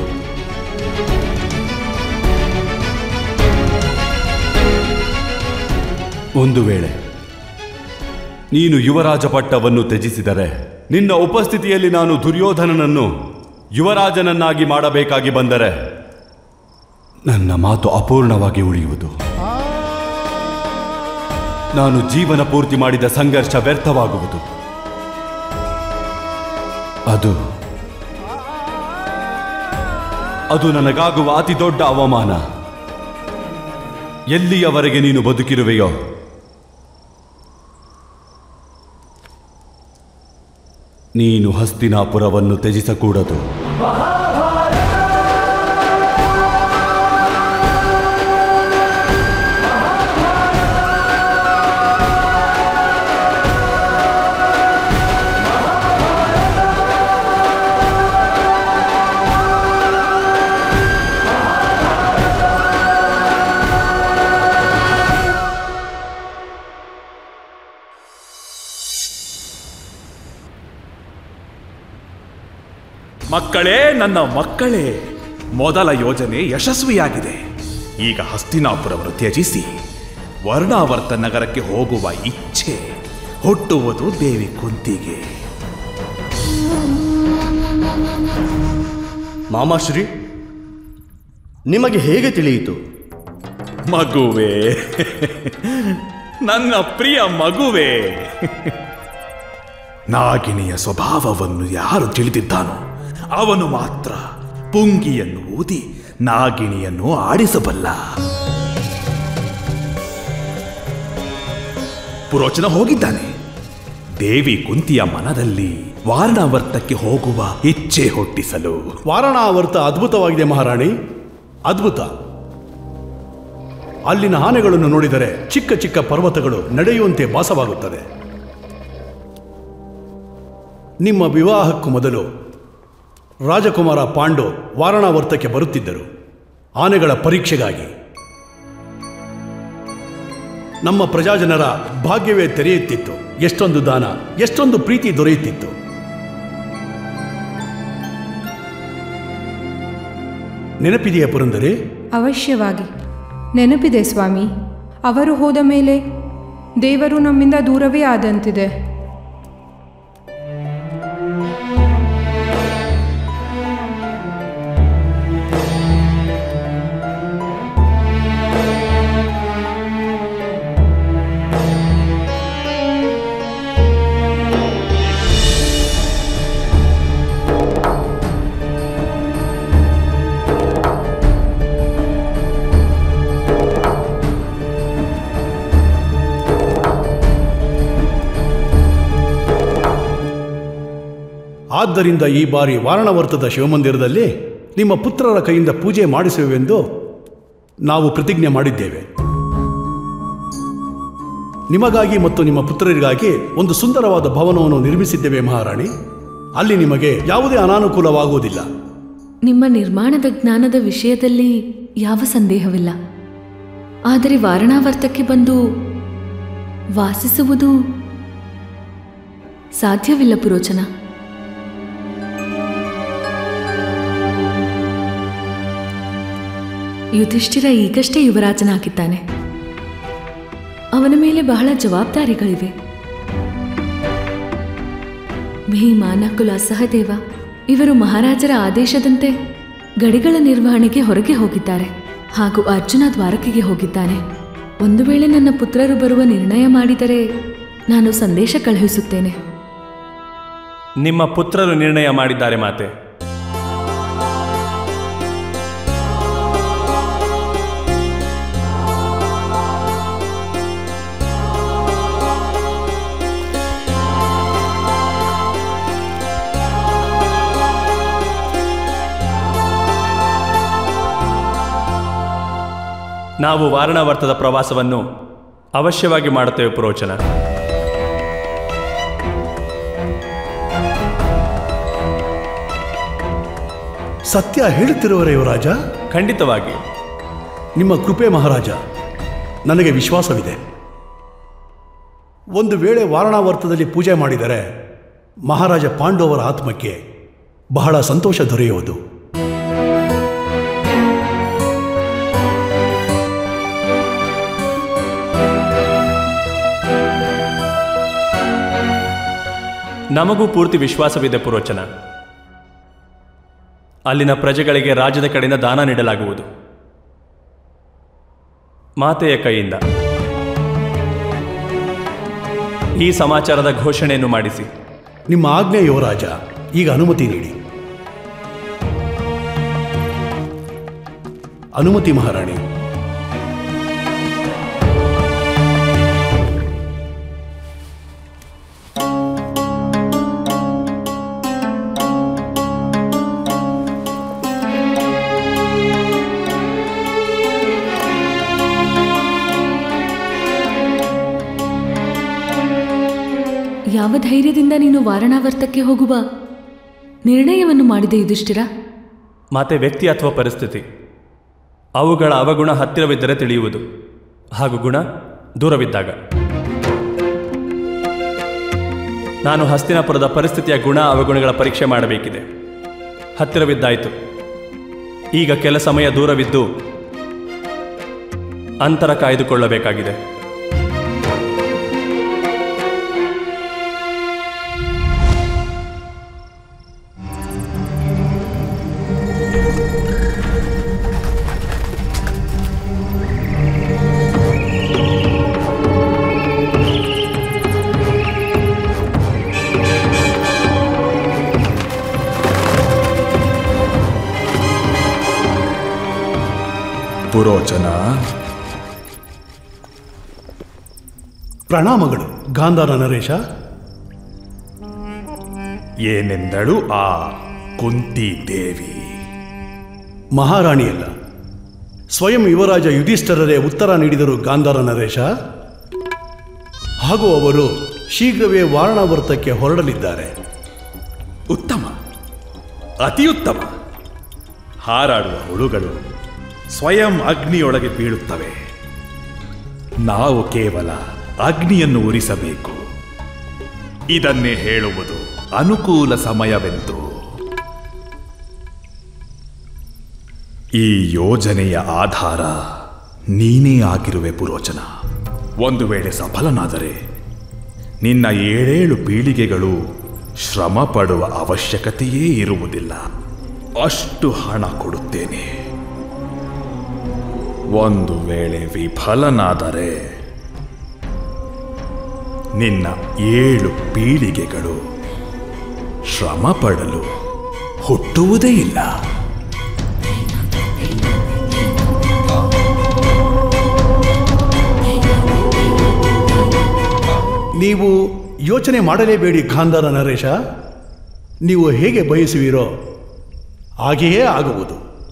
ಒಂದು ವೇಳೆ ನೀನು ಯುವರಾಜ ಪಟ್ಟವನ್ನು ತ್ಯಜಿಸಿದರೆ ನಿನ್ನ ಉಪಸ್ಥಿತಿಯಲ್ಲಿ ನಾನು ದುರ್ಯೋಧನನನ್ನು ಯುವರಾಜನನ್ನಾಗಿ ಮಾಡಬೇಕಾಗಿ ಬಂದರೆ ನನ್ನ ಮಾತು ಅಪೂರ್ಣವಾಗಿ ಉಳಿಯುವುದು. ನಾನು ಜೀವನ ಪೂರ್ತಿ ಮಾಡಿದ ಸಂಘರ್ಷ ವ್ಯರ್ಥವಾಗುವುದು. ಅದು ನನಗಾಗುವ ಅತಿ ದೊಡ್ಡ ಅವಮಾನ. ಎಲ್ಲಿಯವರೆಗೆ ನೀನು ಬದುಕಿರುವೆಯೋ ನೀನು ಹಸ್ತಿನಾಪುರವನ್ನು ತ್ಯಜಿಸಕೂಡದು. ಮಕ್ಕಳೇ, ನನ್ನ ಮಕ್ಕಳೇ, ಮೊದಲ ಯೋಜನೆ ಯಶಸ್ವಿಯಾಗಿದೆ. ಈಗ ಹಸ್ತಿನಾಪುರವನ್ನು ತ್ಯಜಿಸಿ ವರ್ಣಾವರ್ತ ನಗರಕ್ಕೆ ಹೋಗುವ ಇಚ್ಛೆ ಹುಟ್ಟುವುದು ದೇವಿ ಕುಂತಿಗೆ. ಮಾಮಾಶ್ರೀ, ನಿಮಗೆ ಹೇಗೆ ತಿಳಿಯಿತು? ಮಗುವೇ, ನನ್ನ ಪ್ರಿಯ ಮಗುವೇ, ನಾಗಿಣಿಯ ಸ್ವಭಾವವನ್ನು ಯಾರು ತಿಳಿದಿದ್ದಾನೋ ಅವನು ಮಾತ್ರ ಪುಂಗಿಯನ್ನು ಊದಿ ನಾಗಿಣಿಯನ್ನು ಆಡಿಸಬಲ್ಲ. ಪುರೋಚನ ಹೋಗಿದ್ದಾನೆ. ದೇವಿ ಕುಂತಿಯ ಮನದಲ್ಲಿ ವಾರಣಾವರ್ತಕ್ಕೆ ಹೋಗುವ ಇಚ್ಛೆ ಹುಟ್ಟಿಸಲು. ವಾರಣಾವರ್ತ ಅದ್ಭುತವಾಗಿದೆ ಮಹಾರಾಣಿ, ಅದ್ಭುತ. ಅಲ್ಲಿನ ಆನೆಗಳನ್ನು ನೋಡಿದರೆ ಚಿಕ್ಕ ಚಿಕ್ಕ ಪರ್ವತಗಳು ನಡೆಯುವಂತೆ ಭಾಸವಾಗುತ್ತದೆ. ನಿಮ್ಮ ವಿವಾಹಕ್ಕೂ ಮೊದಲು ರಾಜಕುಮಾರ ಪಾಂಡು ವಾರಣಾವರ್ತಕ್ಕೆ ಬರುತ್ತಿದ್ದರು ಆನೆಗಳ ಪರೀಕ್ಷೆಗಾಗಿ. ನಮ್ಮ ಪ್ರಜಾಜನರ ಭಾಗ್ಯವೇ ತೆರೆಯುತ್ತಿತ್ತು. ಎಷ್ಟೊಂದು ದಾನ, ಎಷ್ಟೊಂದು ಪ್ರೀತಿ ದೊರೆಯುತ್ತಿತ್ತು. ನೆನಪಿದೆಯಾ ಪುರಂದರಿ? ಅವಶ್ಯವಾಗಿ ನೆನಪಿದೆ ಸ್ವಾಮಿ. ಅವರು ಹೋದ ಮೇಲೆ ದೇವರು ನಮ್ಮಿಂದ ದೂರವೇ ಆದಂತಿದೆ. ಆದ್ದರಿಂದ ಈ ಬಾರಿ ವಾರಣಾವರ್ತದ ಶಿವಮಂದಿರದಲ್ಲಿ ನಿಮ್ಮ ಪುತ್ರರ ಕೈಯಿಂದ ಪೂಜೆ ಮಾಡಿಸುವೆವೆಂದು ನಾವು ಪ್ರತಿಜ್ಞೆ ಮಾಡಿದ್ದೇವೆ. ನಿಮಗಾಗಿ ಮತ್ತು ನಿಮ್ಮ ಪುತ್ರರಿಗಾಗಿ ಒಂದು ಸುಂದರವಾದ ಭವನವನ್ನು ನಿರ್ಮಿಸಿದ್ದೇವೆ ಮಹಾರಾಣಿ. ಅಲ್ಲಿ ನಿಮಗೆ ಯಾವುದೇ ಅನಾನುಕೂಲವಾಗುವುದಿಲ್ಲ. ನಿಮ್ಮ ನಿರ್ಮಾಣದ ಜ್ಞಾನದ ವಿಷಯದಲ್ಲಿ ಯಾವ ಸಂದೇಹವಿಲ್ಲ. ಆದರೆ ವಾರಣಾವರ್ತಕ್ಕೆ ಬಂದು ವಾಸಿಸುವುದು ಸಾಧ್ಯವಿಲ್ಲ ಪುರೋಚನ. ಯುಧಿಷ್ಠಿರ ಈಗಷ್ಟೇ ಯುವರಾಜನಾಗಿದ್ದಾನೆ. ಅವನ ಮೇಲೆ ಬಹಳ ಜವಾಬ್ದಾರಿಗಳಿವೆ. ಭೀಮ, ನಕುಲ, ಸಹದೇವ ಇವರು ಮಹಾರಾಜರ ಆದೇಶದಂತೆ ಗಡಿಗಳ ನಿರ್ವಹಣೆಗೆ ಹೊರಗೆ ಹೋಗಿದ್ದಾರೆ. ಹಾಗೂ ಅರ್ಜುನ ದ್ವಾರಕೆಗೆ ಹೋಗಿದ್ದಾನೆ. ಒಂದು ವೇಳೆ ನನ್ನ ಪುತ್ರರು ಬರುವ ನಿರ್ಣಯ ಮಾಡಿದರೆ ನಾನು ಸಂದೇಶ ಕಳುಹಿಸುತ್ತೇನೆ. ನಿಮ್ಮ ಪುತ್ರರು ನಿರ್ಣಯ ಮಾಡಿದ್ದಾರೆ ಮಾತೆ. ನಾವು ವಾರಣಾವರ್ತದ ಪ್ರವಾಸವನ್ನು ಅವಶ್ಯವಾಗಿ ಮಾಡುತ್ತೇವೆ ಪುರೋಚನ. ಸತ್ಯ ಹೇಳುತ್ತಿರುವರೇ ಯುವರಾಜ? ಖಂಡಿತವಾಗಿ. ನಿಮ್ಮ ಕೃಪೆ ಮಹಾರಾಜ, ನನಗೆ ವಿಶ್ವಾಸವಿದೆ. ಒಂದು ವೇಳೆ ವಾರಣಾವರ್ತದಲ್ಲಿ ಪೂಜೆ ಮಾಡಿದರೆ ಮಹಾರಾಜ ಪಾಂಡವರ ಆತ್ಮಕ್ಕೆ ಬಹಳ ಸಂತೋಷ ದೊರೆಯುವುದು. ನಮಗೂ ಪೂರ್ತಿ ವಿಶ್ವಾಸವಿದೆ ಪುರೋಚನ. ಅಲ್ಲಿನ ಪ್ರಜೆಗಳಿಗೆ ರಾಜ್ಯದ ಕಡೆಯಿಂದ ದಾನ ನೀಡಲಾಗುವುದು, ಮಾತೆಯ ಕೈಯಿಂದ. ಈ ಸಮಾಚಾರದ ಘೋಷಣೆಯನ್ನು ಮಾಡಿಸಿ. ನಿಮ್ಮ ಆಜ್ಞೆ ಯುವರಾಜ. ಈಗ ಅನುಮತಿ ನೀಡಿ. ಅನುಮತಿ ಮಹಾರಾಣಿ. ಯಾವ ಧೈರ್ಯದಿಂದ ನೀನು ವಾರಣಾವರ್ತಕ್ಕೆ ಹೋಗುವ ನಿರ್ಣಯವನ್ನು ಮಾಡಿದೆ ಯುಧಿಷ್ಠಿರ? ಮಾತೆ, ವ್ಯಕ್ತಿ ಅಥವಾ ಪರಿಸ್ಥಿತಿ ಅವುಗಳ ಅವಗುಣ ಹತ್ತಿರವಿದ್ದರೆ ತಿಳಿಯುವುದು, ಹಾಗೂ ಗುಣ ದೂರವಿದ್ದಾಗ. ನಾನು ಹಸ್ತಿನಾಪುರದ ಪರಿಸ್ಥಿತಿಯ ಗುಣ ಅವಗುಣಗಳ ಪರೀಕ್ಷೆ ಮಾಡಬೇಕಿದೆ. ಹತ್ತಿರವಿದ್ದಾಯಿತು. ಈಗ ಕೆಲ ಸಮಯ ದೂರವಿದ್ದು ಅಂತರ ಕಾಯ್ದುಕೊಳ್ಳಬೇಕಾಗಿದೆ. ಪುರೋಚನ, ಪ್ರಣಾಮಗಳು ಗಾಂಧಾರ ನರೇಶ. ಏನೆಂದಳು ಆ ಕುಂತಿ ದೇವಿ? ಮಹಾರಾಣಿಯಲ್ಲ, ಸ್ವಯಂ ಯುವರಾಜ ಯುಧಿಷ್ಠಿರರೇ ಉತ್ತರ ನೀಡಿದರು ಗಾಂಧಾರ ನರೇಶ. ಹಾಗೂ ಅವರು ಶೀಘ್ರವೇ ವಾರಣಾವರ್ತಕ್ಕೆ ಹೊರಡಲಿದ್ದಾರೆ. ಉತ್ತಮ, ಅತಿ ಉತ್ತಮ. ಹಾರಾಡುವ ಹುಳುಗಳು ಸ್ವಯಂ ಅಗ್ನಿಯೊಳಗೆ ಬೀಳುತ್ತವೆ. ನಾವು ಕೇವಲ ಅಗ್ನಿಯನ್ನು ಉರಿಸಬೇಕು. ಇದನ್ನೇ ಹೇಳುವುದು ಅನುಕೂಲ ಸಮಯವೆಂದು. ಈ ಯೋಜನೆಯ ಆಧಾರ ನೀನೇ ಆಗಿರುವೆ ಪುರೋಚನ. ಒಂದು ವೇಳೆ ಸಫಲನಾದರೆ ನಿನ್ನ 7 ಪೀಳಿಗೆಗಳು ಶ್ರಮ ಪಡುವ ಅವಶ್ಯಕತೆಯೇ ಇರುವುದಿಲ್ಲ. ಅಷ್ಟು ಹಣ ಕೊಡುತ್ತೇನೆ. ಒಂದು ವೇಳೆ ವಿಫಲನಾದರೆ ನಿನ್ನ 7 ಪೀಳಿಗೆಗಳು ಶ್ರಮ ಪಡಲು ಹುಟ್ಟುವುದೇ ಇಲ್ಲ. ನೀವು ಯೋಚನೆ ಮಾಡಲೇಬೇಡಿ ಗಾಂಧಾರ ನರೇಶ. ನೀವು ಹೇಗೆ ಬಯಸುವಿರೋ ಹಾಗೆಯೇ ಆಗುವುದು.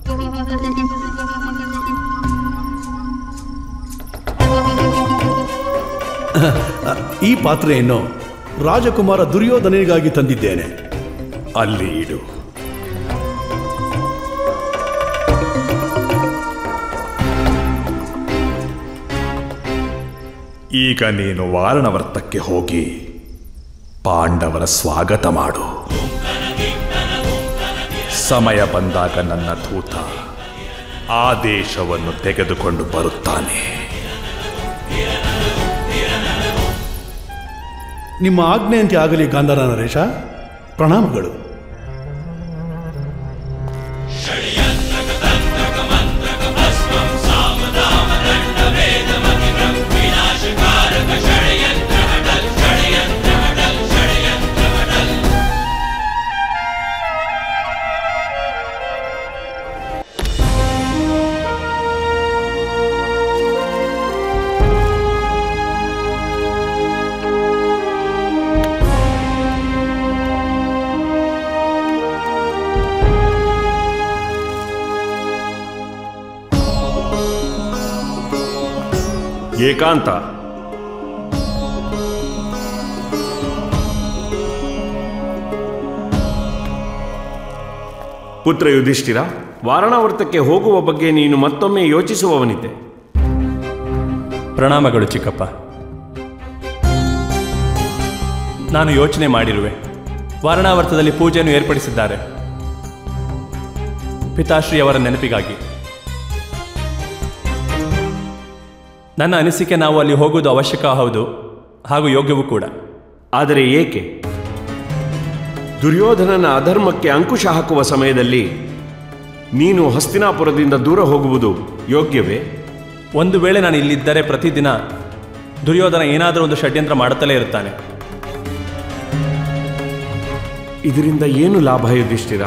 ಈ ಪಾತ್ರೆಯನ್ನು ರಾಜಕುಮಾರ ದುರ್ಯೋಧನನಿಗಾಗಿ ತಂದಿದ್ದೇನೆ. ಅಲ್ಲಿ ಇಡು. ಈಗ ನೀನು ವಾರಣವರ್ತಕ್ಕೆ ಹೋಗಿ ಪಾಂಡವರ ಸ್ವಾಗತ ಮಾಡು. ಸಮಯ ಬಂದಾಗ ನನ್ನ ದೂತ ಆದೇಶವನ್ನು ತೆಗೆದುಕೊಂಡು ಬರುತ್ತಾನೆ. ನಿಮ್ಮ ಆಜ್ಞೆಯಂತೆ ಆಗಲಿ ಗಾಂಧಾರ ನರೇಶ. ಪ್ರಣಾಮಗಳು. ಏಕಾಂತ. ಪುತ್ರ ಯುಧಿಷ್ಠಿರ, ವಾರಣಾವರ್ತಕ್ಕೆ ಹೋಗುವ ಬಗ್ಗೆ ನೀನು ಮತ್ತೊಮ್ಮೆ ಯೋಚಿಸುವವನಿದ್ದೆ. ಪ್ರಣಾಮಗಳು ಚಿಕ್ಕಪ್ಪ. ನಾನು ಯೋಚನೆ ಮಾಡಿರುವೆ. ವಾರಣಾವರ್ತದಲ್ಲಿ ಪೂಜೆಯನ್ನು ಏರ್ಪಡಿಸಿದ್ದಾರೆ, ಪಿತಾಶ್ರೀಯವರ ನೆನಪಿಗಾಗಿ. ನನ್ನ ಅನಿಸಿಕೆ ನಾವು ಅಲ್ಲಿ ಹೋಗುವುದು ಅವಶ್ಯಕ ಹೌದು, ಹಾಗೂ ಯೋಗ್ಯವೂ ಕೂಡ. ಆದರೆ ಏಕೆ? ದುರ್ಯೋಧನನ ಅಧರ್ಮಕ್ಕೆ ಅಂಕುಶ ಹಾಕುವ ಸಮಯದಲ್ಲಿ ನೀನು ಹಸ್ತಿನಾಪುರದಿಂದ ದೂರ ಹೋಗುವುದು ಯೋಗ್ಯವೇ? ಒಂದು ವೇಳೆ ನಾನು ಇಲ್ಲಿದ್ದರೆ ಪ್ರತಿದಿನ ದುರ್ಯೋಧನ ಏನಾದರೂ ಒಂದು ಷಡ್ಯಂತ್ರ ಮಾಡುತ್ತಲೇ ಇರುತ್ತಾನೆ. ಇದರಿಂದ ಏನು ಲಾಭ ಯುಧಿಷ್ಠಿರ?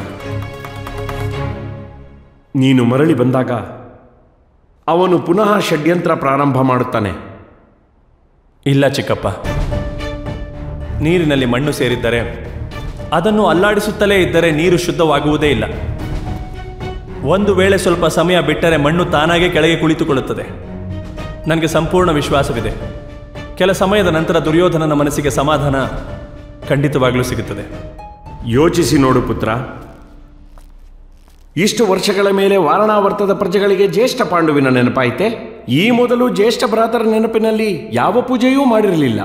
ನೀನು ಮರಳಿ ಬಂದಾಗ ಅವನು ಪುನಃ ಷಡ್ಯಂತ್ರ ಪ್ರಾರಂಭ ಮಾಡುತ್ತಾನೆ. ಇಲ್ಲ ಚಿಕ್ಕಪ್ಪ, ನೀರಿನಲ್ಲಿ ಮಣ್ಣು ಸೇರಿದ್ದರೆ ಅದನ್ನು ಅಲ್ಲಾಡಿಸುತ್ತಲೇ ಇದ್ದರೆ ನೀರು ಶುದ್ಧವಾಗುವುದೇ ಇಲ್ಲ. ಒಂದು ವೇಳೆ ಸ್ವಲ್ಪ ಸಮಯ ಬಿಟ್ಟರೆ ಮಣ್ಣು ತಾನಾಗೇ ಕೆಳಗೆ ಕುಳಿತುಕೊಳ್ಳುತ್ತದೆ. ನನಗೆ ಸಂಪೂರ್ಣ ವಿಶ್ವಾಸವಿದೆ, ಕೆಲ ಸಮಯದ ನಂತರ ದುರ್ಯೋಧನನ ಮನಸ್ಸಿಗೆ ಸಮಾಧಾನ ಖಂಡಿತವಾಗಲೂ ಸಿಗುತ್ತದೆ. ಯೋಚಿಸಿ ನೋಡು ಪುತ್ರ, ಇಷ್ಟು ವರ್ಷಗಳ ಮೇಲೆ ವಾರಣಾವರ್ತದ ಪ್ರಜೆಗಳಿಗೆ ಜ್ಯೇಷ್ಠ ಪಾಂಡುವಿನ ನೆನಪಾಯಿತೆ. ಈ ಮೊದಲು ಜ್ಯೇಷ್ಠ ಭ್ರಾತರ ನೆನಪಿನಲ್ಲಿ ಯಾವ ಪೂಜೆಯೂ ಮಾಡಿರಲಿಲ್ಲ.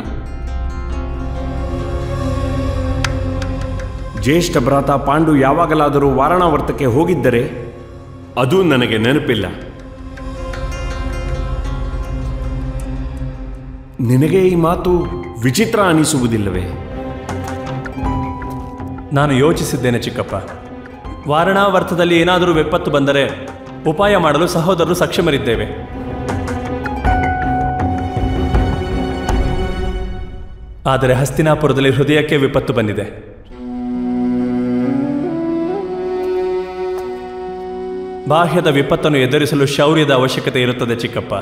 ಜ್ಯೇಷ್ಠ ಭ್ರಾತ ಪಾಂಡು ಯಾವಾಗಲಾದರೂ ವಾರಣಾವರ್ತಕ್ಕೆ ಹೋಗಿದ್ದರೆ ಅದು ನನಗೆ ನೆನಪಿಲ್ಲ. ನಿನಗೆ ಈ ಮಾತು ವಿಚಿತ್ರ ಅನಿಸುವುದಿಲ್ಲವೇ? ನಾನು ಯೋಚಿಸಿದ್ದೇನೆ ಚಿಕ್ಕಪ್ಪ. ವಾರಣಾವರ್ತದಲ್ಲಿ ಏನಾದರೂ ವಿಪತ್ತು ಬಂದರೆ ಉಪಾಯ ಮಾಡಲು ಸಹೋದರರು ಸಕ್ಷಮರಿದ್ದೇವೆ. ಆದರೆ ಹಸ್ತಿನಾಪುರದಲ್ಲಿ ಹೃದಯಕ್ಕೆ ವಿಪತ್ತು ಬಂದಿದೆ. ಬಾಹ್ಯದ ವಿಪತ್ತನ್ನು ಎದುರಿಸಲು ಶೌರ್ಯದ ಅವಶ್ಯಕತೆ ಇರುತ್ತದೆ ಚಿಕ್ಕಪ್ಪ.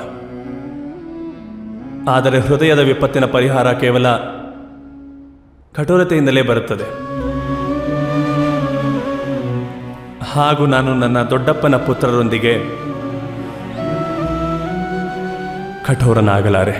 ಆದರೆ ಹೃದಯದ ವಿಪತ್ತಿನ ಪರಿಹಾರ ಕೇವಲ ಕಠೋರತೆಯಿಂದಲೇ ಬರುತ್ತದೆ. ಹಾಗೂ ನಾನು ನನ್ನ ದೊಡ್ಡಪ್ಪನ ಪುತ್ರರೊಂದಿಗೆ ಕಠೋರನಾಗಲಾರೆ.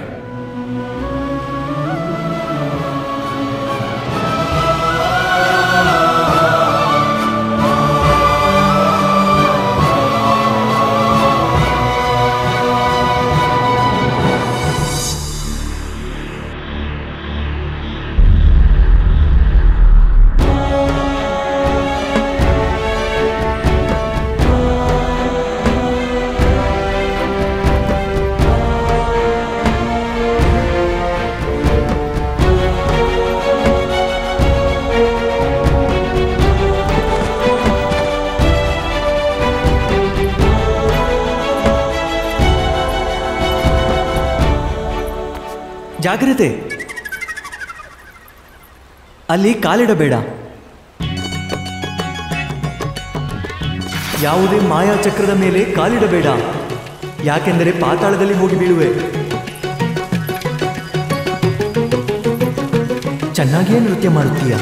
ಜಾಗ್ರತೆ, ಅಲ್ಲಿ ಕಾಲಿಡಬೇಡ. ಯಾವುದೇ ಮಾಯಾಚಕ್ರದ ಮೇಲೆ ಕಾಲಿಡಬೇಡ, ಯಾಕೆಂದರೆ ಪಾತಾಳದಲ್ಲಿ ಹೋಗಿ ಬೀಳುವೆ. ಚೆನ್ನಾಗಿಯೇ ನೃತ್ಯ ಮಾಡುತ್ತೀಯ.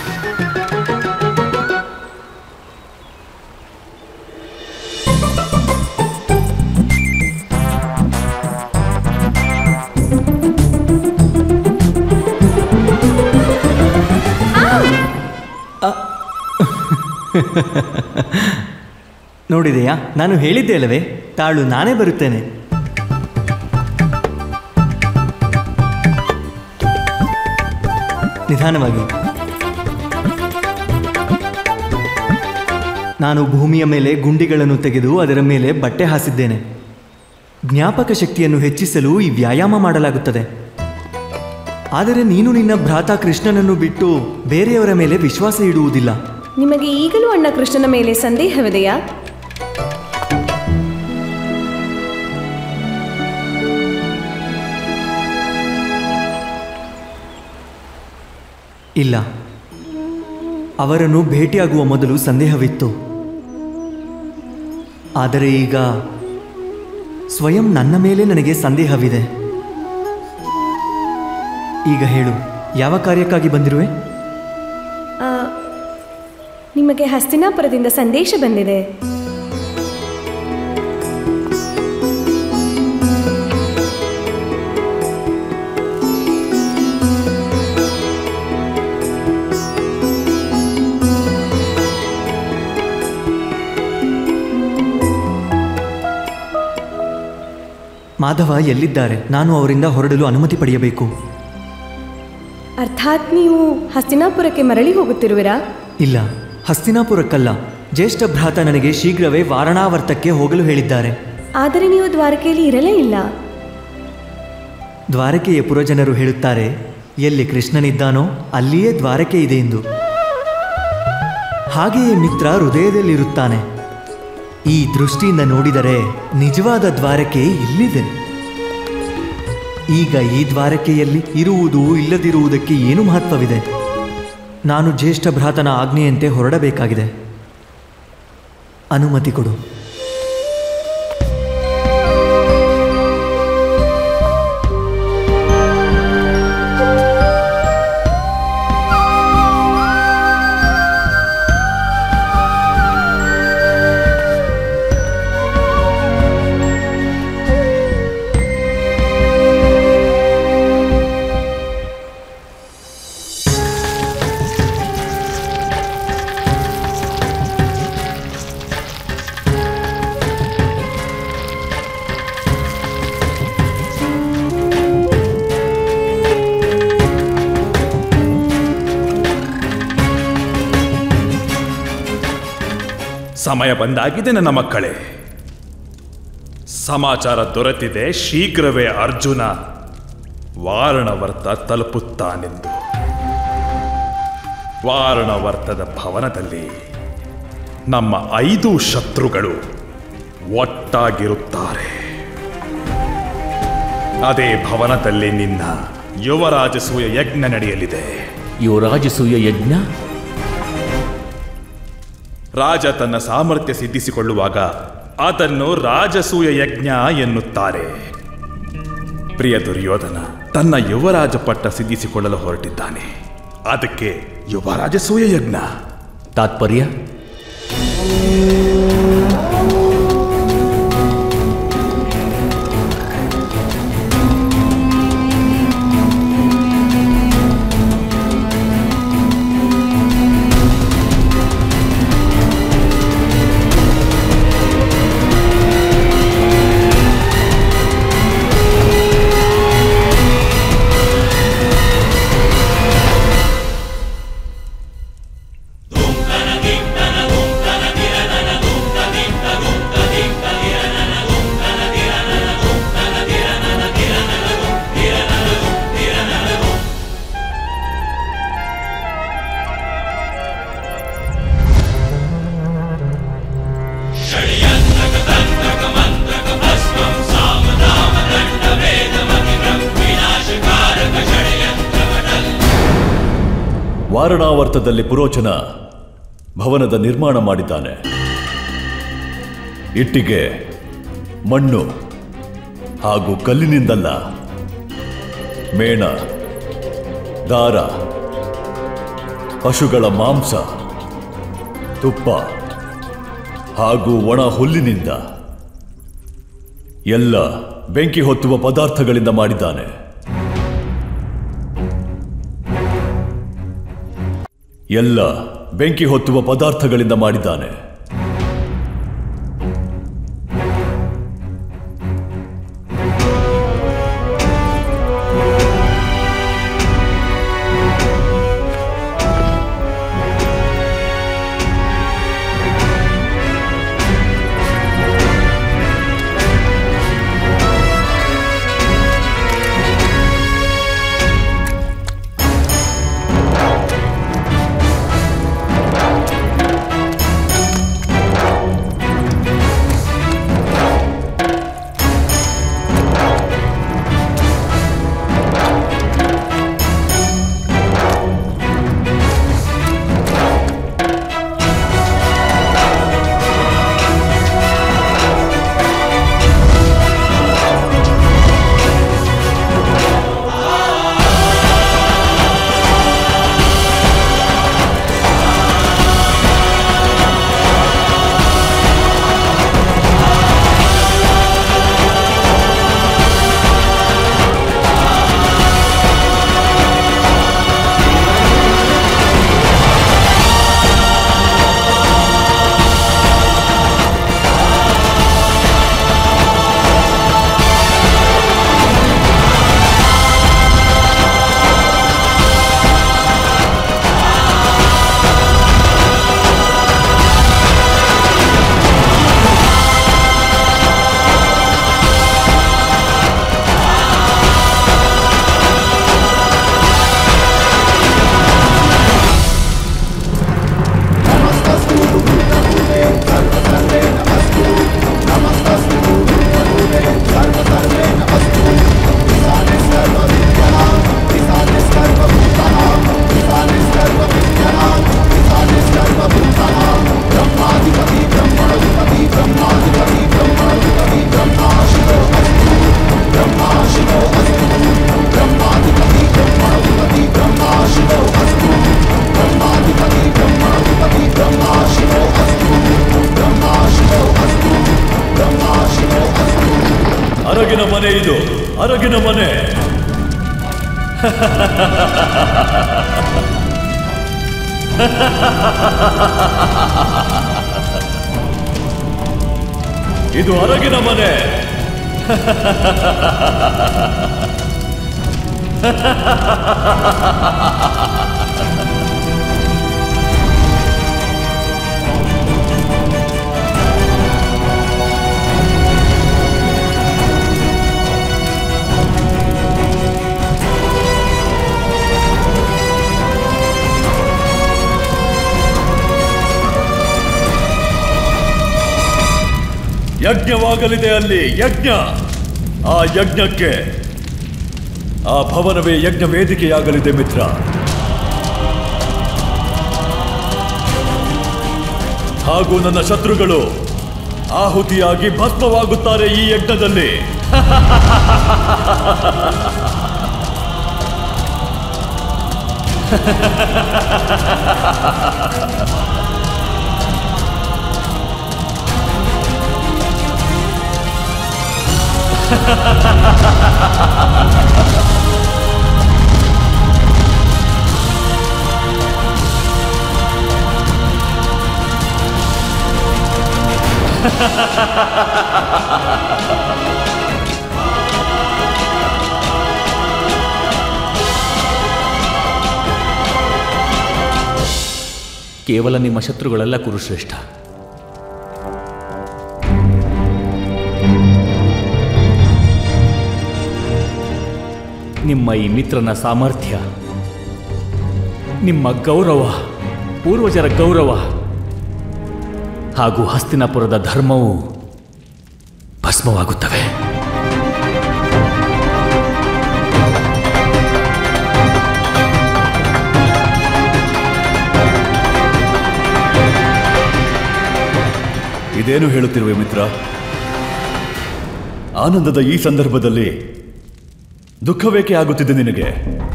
ನೋಡಿದೆಯಾ, ನಾನು ಹೇಳಿದ್ದೆ ಅಲ್ಲವೇ? ತಾಳು, ನಾನೇ ಬರುತ್ತೇನೆ. ನಿಧಾನವಾಗಿ. ನಾನು ಭೂಮಿಯ ಮೇಲೆ ಗುಂಡಿಗಳನ್ನು ತೆಗೆದು ಅದರ ಮೇಲೆ ಬಟ್ಟೆ ಹಾಸಿದ್ದೇನೆ. ಜ್ಞಾಪಕ ಶಕ್ತಿಯನ್ನು ಹೆಚ್ಚಿಸಲು ಈ ವ್ಯಾಯಾಮ ಮಾಡಲಾಗುತ್ತದೆ. ಆದರೆ ನೀನು ನಿನ್ನ ಭ್ರಾತ ಕೃಷ್ಣನನ್ನು ಬಿಟ್ಟು ಬೇರೆಯವರ ಮೇಲೆ ವಿಶ್ವಾಸ ಇಡುವುದಿಲ್ಲ. ನಿಮಗೆ ಈಗಲೂ ಅಣ್ಣ ಕೃಷ್ಣನ ಮೇಲೆ ಸಂದೇಹವಿದೆಯಾ? ಇಲ್ಲ, ಅವರನ್ನು ಭೇಟಿಯಾಗುವ ಮೊದಲು ಸಂದೇಹವಿತ್ತು. ಆದರೆ ಈಗ ಸ್ವಯಂ ನನ್ನ ಮೇಲೆ ನನಗೆ ಸಂದೇಹವಿದೆ. ಈಗ ಹೇಳು, ಯಾವ ಕಾರ್ಯಕ್ಕಾಗಿ ಬಂದಿರುವೆ? ನಿಮಗೆ ಹಸ್ತಿನಾಪುರದಿಂದ ಸಂದೇಶ ಬಂದಿದೆ. ಮಾಧವ ಎಲ್ಲಿದ್ದಾರೆ? ನಾನು ಅವರಿಂದ ಹೊರಡಲು ಅನುಮತಿ ಪಡೆಯಬೇಕು. ಅರ್ಥಾತ್ ನೀವು ಹಸ್ತಿನಾಪುರಕ್ಕೆ ಮರಳಿ ಹೋಗುತ್ತಿರುವಿರಾ? ಇಲ್ಲ, ಹಸ್ತಿನಾಪುರಕ್ಕಲ್ಲ. ಜ್ಯೇಷ್ಠ ಭ್ರಾತ ನನಗೆ ಶೀಘ್ರವೇ ವಾರಣಾವರ್ತಕ್ಕೆ ಹೋಗಲು ಹೇಳಿದ್ದಾರೆ. ಆದರೆ ನೀವು ದ್ವಾರಕೆಯಲ್ಲಿ ಇರಲೇ ಇಲ್ಲ. ದ್ವಾರಕೆಯ ಪುರಜನರು ಹೇಳುತ್ತಾರೆ, ಎಲ್ಲಿ ಕೃಷ್ಣನಿದ್ದಾನೋ ಅಲ್ಲಿಯೇ ದ್ವಾರಕೆ ಇದೆ ಎಂದು. ಹಾಗೆಯೇ ಮಿತ್ರ ಹೃದಯದಲ್ಲಿರುತ್ತಾನೆ. ಈ ದೃಷ್ಟಿಯಿಂದ ನೋಡಿದರೆ ನಿಜವಾದ ದ್ವಾರಕೆ ಇಲ್ಲಿದೆ. ಈಗ ಈ ದ್ವಾರಕೆಯಲ್ಲಿ ಇರುವುದು ಇಲ್ಲದಿರುವುದಕ್ಕೆ ಏನು ಮಹತ್ವವಿದೆ? ನಾನು ಜ್ಯೇಷ್ಠ ಭ್ರಾತನ ಆಜ್ಞೆಯಂತೆ ಹೊರಡಬೇಕಾಗಿದೆ. ಅನುಮತಿ ಕೊಡು. ಸಮಯ ಬಂದಾಗಿದೆ ನನ್ನ ಮಕ್ಕಳೇ. ಸಮಾಚಾರ ದೊರೆತಿದೆ. ಶೀಘ್ರವೇ ಅರ್ಜುನ ವಾರಣವರ್ತ ತಲುಪುತ್ತಾನೆಂದು. ವಾರಣವರ್ತದ ಭವನದಲ್ಲಿ ನಮ್ಮ 5 ಶತ್ರುಗಳು ಒಟ್ಟಾಗಿರುತ್ತಾರೆ. ಅದೇ ಭವನದಲ್ಲಿ ನಿನ್ನ ಯುವರಾಜಸೂಯ ಯಜ್ಞ ನಡೆಯಲಿದೆ. ಯುವರಾಜಸೂಯ ಯಜ್ಞ? ರಾಜ ತನ್ನ ಸಾಮರ್ಥ್ಯ ಸಿದ್ಧಿಸಿಕೊಳ್ಳುವಾಗ ಅದನ್ನು ರಾಜಸೂಯ ಯಜ್ಞ ಎನ್ನುತ್ತಾರೆ. ಪ್ರಿಯ ದುರ್ಯೋಧನ ತನ್ನ ಯುವರಾಜ ಪಟ್ಟ ಸಿದ್ಧಿಸಿಕೊಳ್ಳಲು ಹೊರಟಿದ್ದಾನೆ. ಅದಕ್ಕೆ ಯುವರಾಜಸೂಯ ಯಜ್ಞ. ತಾತ್ಪರ್ಯ? ವಾರಣಾವರ್ತದಲ್ಲಿ ಪುರೋಚನ ಭವನದ ನಿರ್ಮಾಣ ಮಾಡಿದ್ದಾನೆ. ಇಟ್ಟಿಗೆ, ಮಣ್ಣು ಹಾಗೂ ಕಲ್ಲಿನಿಂದಲ್ಲ, ಮೇಣ, ದಾರ, ಪಶುಗಳ ಮಾಂಸ, ತುಪ್ಪ ಹಾಗೂ ಒಣ ಹುಲ್ಲಿನಿಂದ ಎಲ್ಲ ಬೆಂಕಿ ಹೊತ್ತುವ ಪದಾರ್ಥಗಳಿಂದ ಮಾಡಿದ್ದಾನೆ. ಎಲ್ಲ ಬೆಂಕಿ ಹೊತ್ತುವ ಪದಾರ್ಥಗಳಿಂದ ಮಾಡಿದ್ದಾನೆ. ಮನೆ ಇದು, ಅರಗಿನ ಮನೆ. ಇದು ಅರಗಿನ ಮನೆ. ಯಜ್ಞವಾಗಲಿದೆ ಅಲ್ಲಿ, ಯಜ್ಞ. ಆ ಯಜ್ಞಕ್ಕೆ ಆ ಭವನವೇ ಯಜ್ಞ ವೇದಿಕೆಯಾಗಲಿದೆ ಮಿತ್ರ. ಹಾಗೂ ನನ್ನ ಶತ್ರುಗಳು ಆಹುತಿಯಾಗಿ ಭಸ್ಮವಾಗುತ್ತಾರೆ ಈ ಯಜ್ಞದಲ್ಲಿ. ಕೇವಲ ನಿಮ್ಮ ಶತ್ರುಗಳೆಲ್ಲ ಕುರುಶ್ರೇಷ್ಠ. ನಿಮ್ಮ ಈ ಮಿತ್ರನ ಸಾಮರ್ಥ್ಯ, ನಿಮ್ಮ ಗೌರವ, ಪೂರ್ವಜರ ಗೌರವ ಹಾಗೂ ಹಸ್ತಿನಾಪುರದ ಧರ್ಮವು ಭಸ್ಮವಾಗುತ್ತವೆ. ಇದೇನು ಹೇಳುತ್ತಿರುವೆ ಮಿತ್ರ? ಆನಂದದ ಈ ಸಂದರ್ಭದಲ್ಲಿ ದುಃಖವೇಕೆ ಆಗುತ್ತಿದೆ ನಿನಗೆ?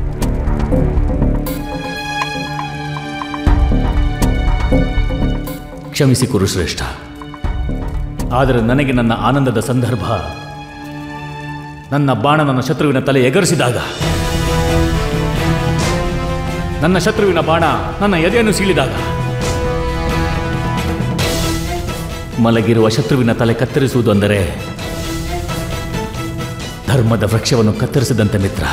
ಕ್ಷಮಿಸಿ ಕುರುಶ್ರೇಷ್ಠ, ಆದರೆ ನನಗೆ ನನ್ನ ಆನಂದದ ಸಂದರ್ಭ ನನ್ನ ಬಾಣ ನನ್ನ ಶತ್ರುವಿನ ತಲೆ ಎಗರಿಸಿದಾಗ, ನನ್ನ ಶತ್ರುವಿನ ಬಾಣ ನನ್ನ ಎದೆಯನ್ನು ಸೀಳಿದಾಗ, ಮಲಗಿರುವ ಶತ್ರುವಿನ ತಲೆ ಕತ್ತರಿಸುವುದು ಅಂದರೆ ಧರ್ಮದ ವೃಕ್ಷವನ್ನು ಕತ್ತರಿಸಿದಂತೆ ಮಿತ್ರ.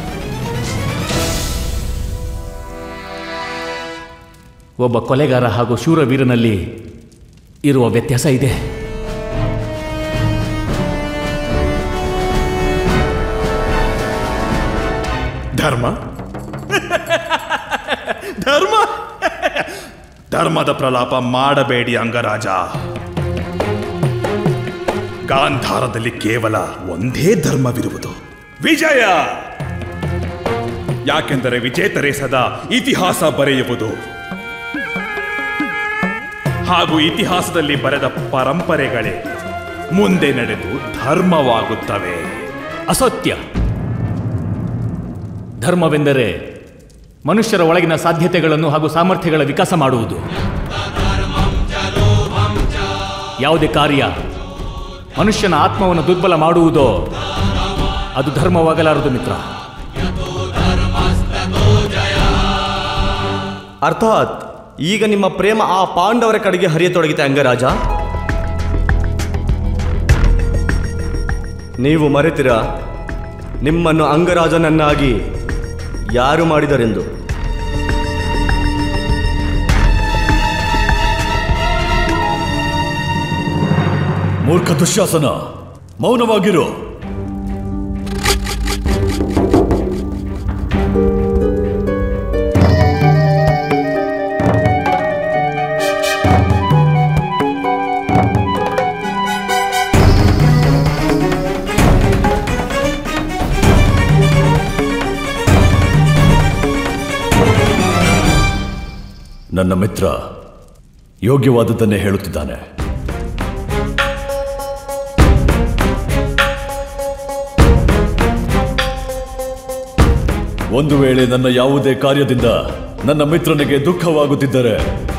ಒಬ್ಬ ಕೊಲೆಗಾರ ಹಾಗೂ ಶೂರವೀರನಲ್ಲಿ ಇರುವ ವ್ಯತ್ಯಾಸ ಇದೆ. ಧರ್ಮ ಧರ್ಮ ಧರ್ಮದ ಪ್ರಲಾಪ ಮಾಡಬೇಡಿ ಅಂಗರಾಜ. ಗಾಂಧಾರದಲ್ಲಿ ಕೇವಲ ಒಂದೇ ಧರ್ಮವಿರುವುದು, ವಿಜಯ. ಯಾಕೆಂದರೆ ವಿಜೇತರೇ ಸದಾ ಇತಿಹಾಸ ಬರೆಯುವುದು, ಹಾಗೂ ಇತಿಹಾಸದಲ್ಲಿ ಬರೆದ ಪರಂಪರೆಗಳೇ ಮುಂದೆ ನಡೆದು ಧರ್ಮವಾಗುತ್ತವೆ. ಅಸತ್ಯ. ಧರ್ಮವೆಂದರೆ ಮನುಷ್ಯರ ಒಳಗಿನ ಸಾಧ್ಯತೆಗಳನ್ನು ಹಾಗೂ ಸಾಮರ್ಥ್ಯಗಳ ವಿಕಾಸ ಮಾಡುವುದು. ಯಾವುದೇ ಕಾರ್ಯ ಮನುಷ್ಯನ ಆತ್ಮವನ್ನು ದುರ್ಬಲ ಮಾಡುವುದೋ ಅದು ಧರ್ಮವಾಗಲಾರದು ಮಿತ್ರ. ಅರ್ಥಾತ್ ಈಗ ನಿಮ್ಮ ಪ್ರೇಮ ಆ ಪಾಂಡವರ ಕಡೆಗೆ ಹರಿಯತೊಡಗಿದೆ ಅಂಗರಾಜ. ನೀವು ಮರೆತಿರಾ ನಿಮ್ಮನ್ನು ಅಂಗರಾಜನನ್ನಾಗಿ ಯಾರು ಮಾಡಿದರೆಂದು? ಮೂರ್ಖ ದುಶ್ಯಾಸನ, ಮೌನವಾಗಿರು. ನನ್ನ ಮಿತ್ರ ಯೋಗ್ಯವಾದದ್ದನ್ನೇ ಹೇಳುತ್ತಿದ್ದಾನೆ. ಒಂದು ವೇಳೆ ನನ್ನ ಯಾವುದೇ ಕಾರ್ಯದಿಂದ ನನ್ನ ಮಿತ್ರನಿಗೆ ದುಃಖವಾಗುತ್ತಿದ್ದರೆ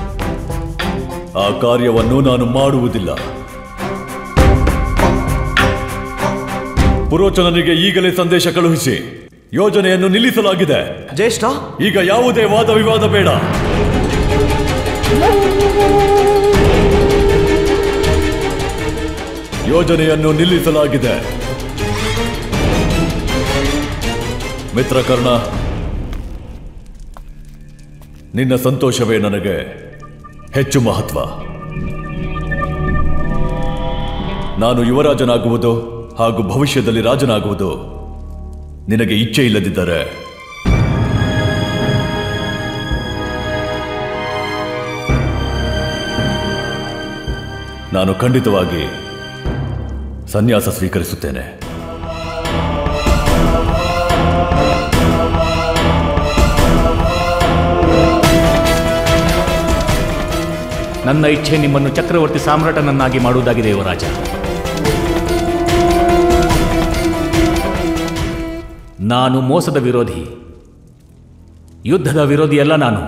ಆ ಕಾರ್ಯವನ್ನು ನಾನು ಮಾಡುವುದಿಲ್ಲ. ಪುರೋಚನನಿಗೆ ಈಗಲೇ ಸಂದೇಶ ಕಳುಹಿಸಿ ಯೋಜನೆಯನ್ನು ನಿಲ್ಲಿಸಲಾಗಿದೆ. ಜ್ಯೇಷ್ಠ, ಈಗ ಯಾವುದೇ ವಾದ ವಿವಾದ ಬೇಡ. ಯೋಜನೆಯನ್ನು ನಿಲ್ಲಿಸಲಾಗಿದೆ. ಮಿತ್ರಕರ್ಣ, ನಿನ್ನ ಸಂತೋಷವೇ ನನಗೆ ಹೆಚ್ಚು ಮಹತ್ವ. ನಾನು ಯುವರಾಜನಾಗುವುದು ಹಾಗೂ ಭವಿಷ್ಯದಲ್ಲಿ ರಾಜನಾಗುವುದು ನಿನಗೆ ಇಚ್ಛೆ ಇಲ್ಲದಿದ್ದರೆ ನಾನು ಖಂಡಿತವಾಗಿ ಸನ್ಯಾಸ ಸ್ವೀಕರಿಸುತ್ತೇನೆ. ನನ್ನ ಇಚ್ಛೆ ನಿಮ್ಮನ್ನು ಚಕ್ರವರ್ತಿ ಸಾಮ್ರಾಟನನ್ನಾಗಿ ಮಾಡುವುದಾಗಿದೆ ಯುವರಾಜ. ನಾನು ಮೋಸದ ವಿರೋಧಿ, ಯುದ್ಧದ ವಿರೋಧಿಯಲ್ಲ ನಾನು.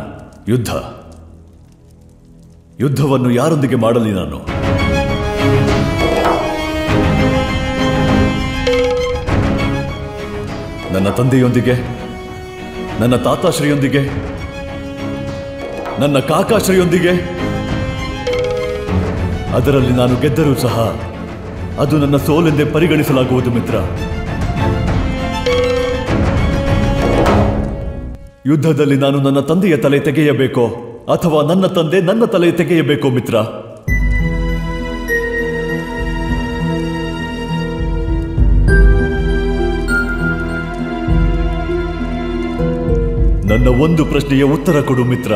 ಯುದ್ಧವನ್ನು ಯಾರೊಂದಿಗೆ ಮಾಡಲಿ ನಾನು? ನನ್ನ ತಂದೆಯೊಂದಿಗೆ, ನನ್ನ ತಾತಾಶ್ರೀಯೊಂದಿಗೆ, ನನ್ನ ಕಾಕಾಶ್ರೀಯೊಂದಿಗೆ. ಅದರಲ್ಲಿ ನಾನು ಗೆದ್ದರೂ ಸಹ ಅದು ನನ್ನ ಸೋಲೆಂದೇ ಪರಿಗಣಿಸಲಾಗುವುದು ಮಿತ್ರ. ಯುದ್ಧದಲ್ಲಿ ನಾನು ನನ್ನ ತಂದೆಯ ತಲೆ ತೆಗೆಯಬೇಕೋ ಅಥವಾ ನನ್ನ ತಂದೆ ನನ್ನ ತಲೆ ತೆಗೆಯಬೇಕೋ ಮಿತ್ರ? ನನ್ನ ಒಂದು ಪ್ರಶ್ನೆಯ ಉತ್ತರ ಕೊಡು ಮಿತ್ರ.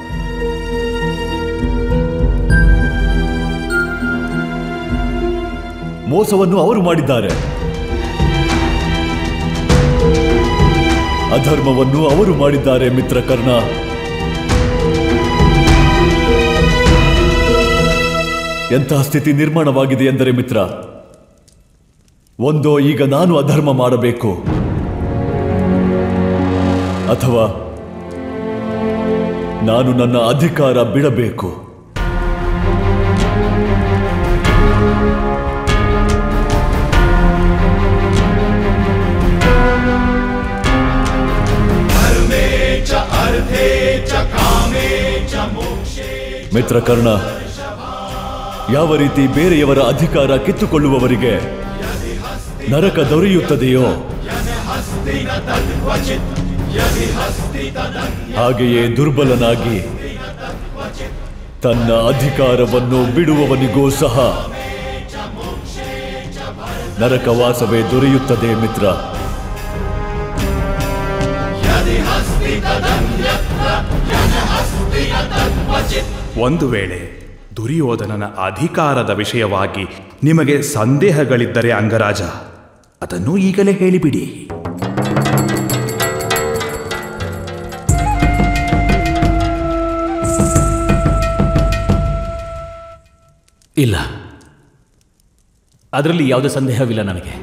ಮೋಸವನ್ನು ಅವರು ಮಾಡಿದ್ದಾರೆ, ಅಧರ್ಮವನ್ನು ಅವರು ಮಾಡಿದ್ದಾರೆ ಮಿತ್ರ ಕರ್ಣ. ಎಂತಹ ಸ್ಥಿತಿ ನಿರ್ಮಾಣವಾಗಿದೆ ಎಂದರೆ ಮಿತ್ರ, ಒಂದೋ ಈಗ ನಾನು ಅಧರ್ಮ ಮಾಡಬೇಕು ಅಥವಾ ನಾನು ನನ್ನ ಅಧಿಕಾರ ಬಿಡಬೇಕು. ಮಿತ್ರ ಕರ್ಣ, ಯಾವ ರೀತಿ ಬೇರೆಯವರ ಅಧಿಕಾರ ಕಿತ್ತುಕೊಳ್ಳುವವರಿಗೆ ನರಕ ದೊರೆಯುತ್ತದೆಯೋ ಹಾಗೆಯೇ ದುರ್ಬಲನಾಗಿ ತನ್ನ ಅಧಿಕಾರವನ್ನು ಬಿಡುವವನಿಗೂ ಸಹ ನರಕವಾಸವೇ ದೊರೆಯುತ್ತದೆ ಮಿತ್ರ. ಒಂದು ವೇಳೆ ದುರ್ಯೋಧನನ ಅಧಿಕಾರದ ವಿಷಯವಾಗಿ ನಿಮಗೆ ಸಂದೇಹಗಳಿದ್ದರೆ ಅಂಗರಾಜ, ಅದನ್ನು ಈಗಲೇ ಹೇಳಿಬಿಡಿ. ಇಲ್ಲ, ಅದರಲ್ಲಿ ಯಾವುದೇ ಸಂದೇಹವಿಲ್ಲ ನನಗೆ.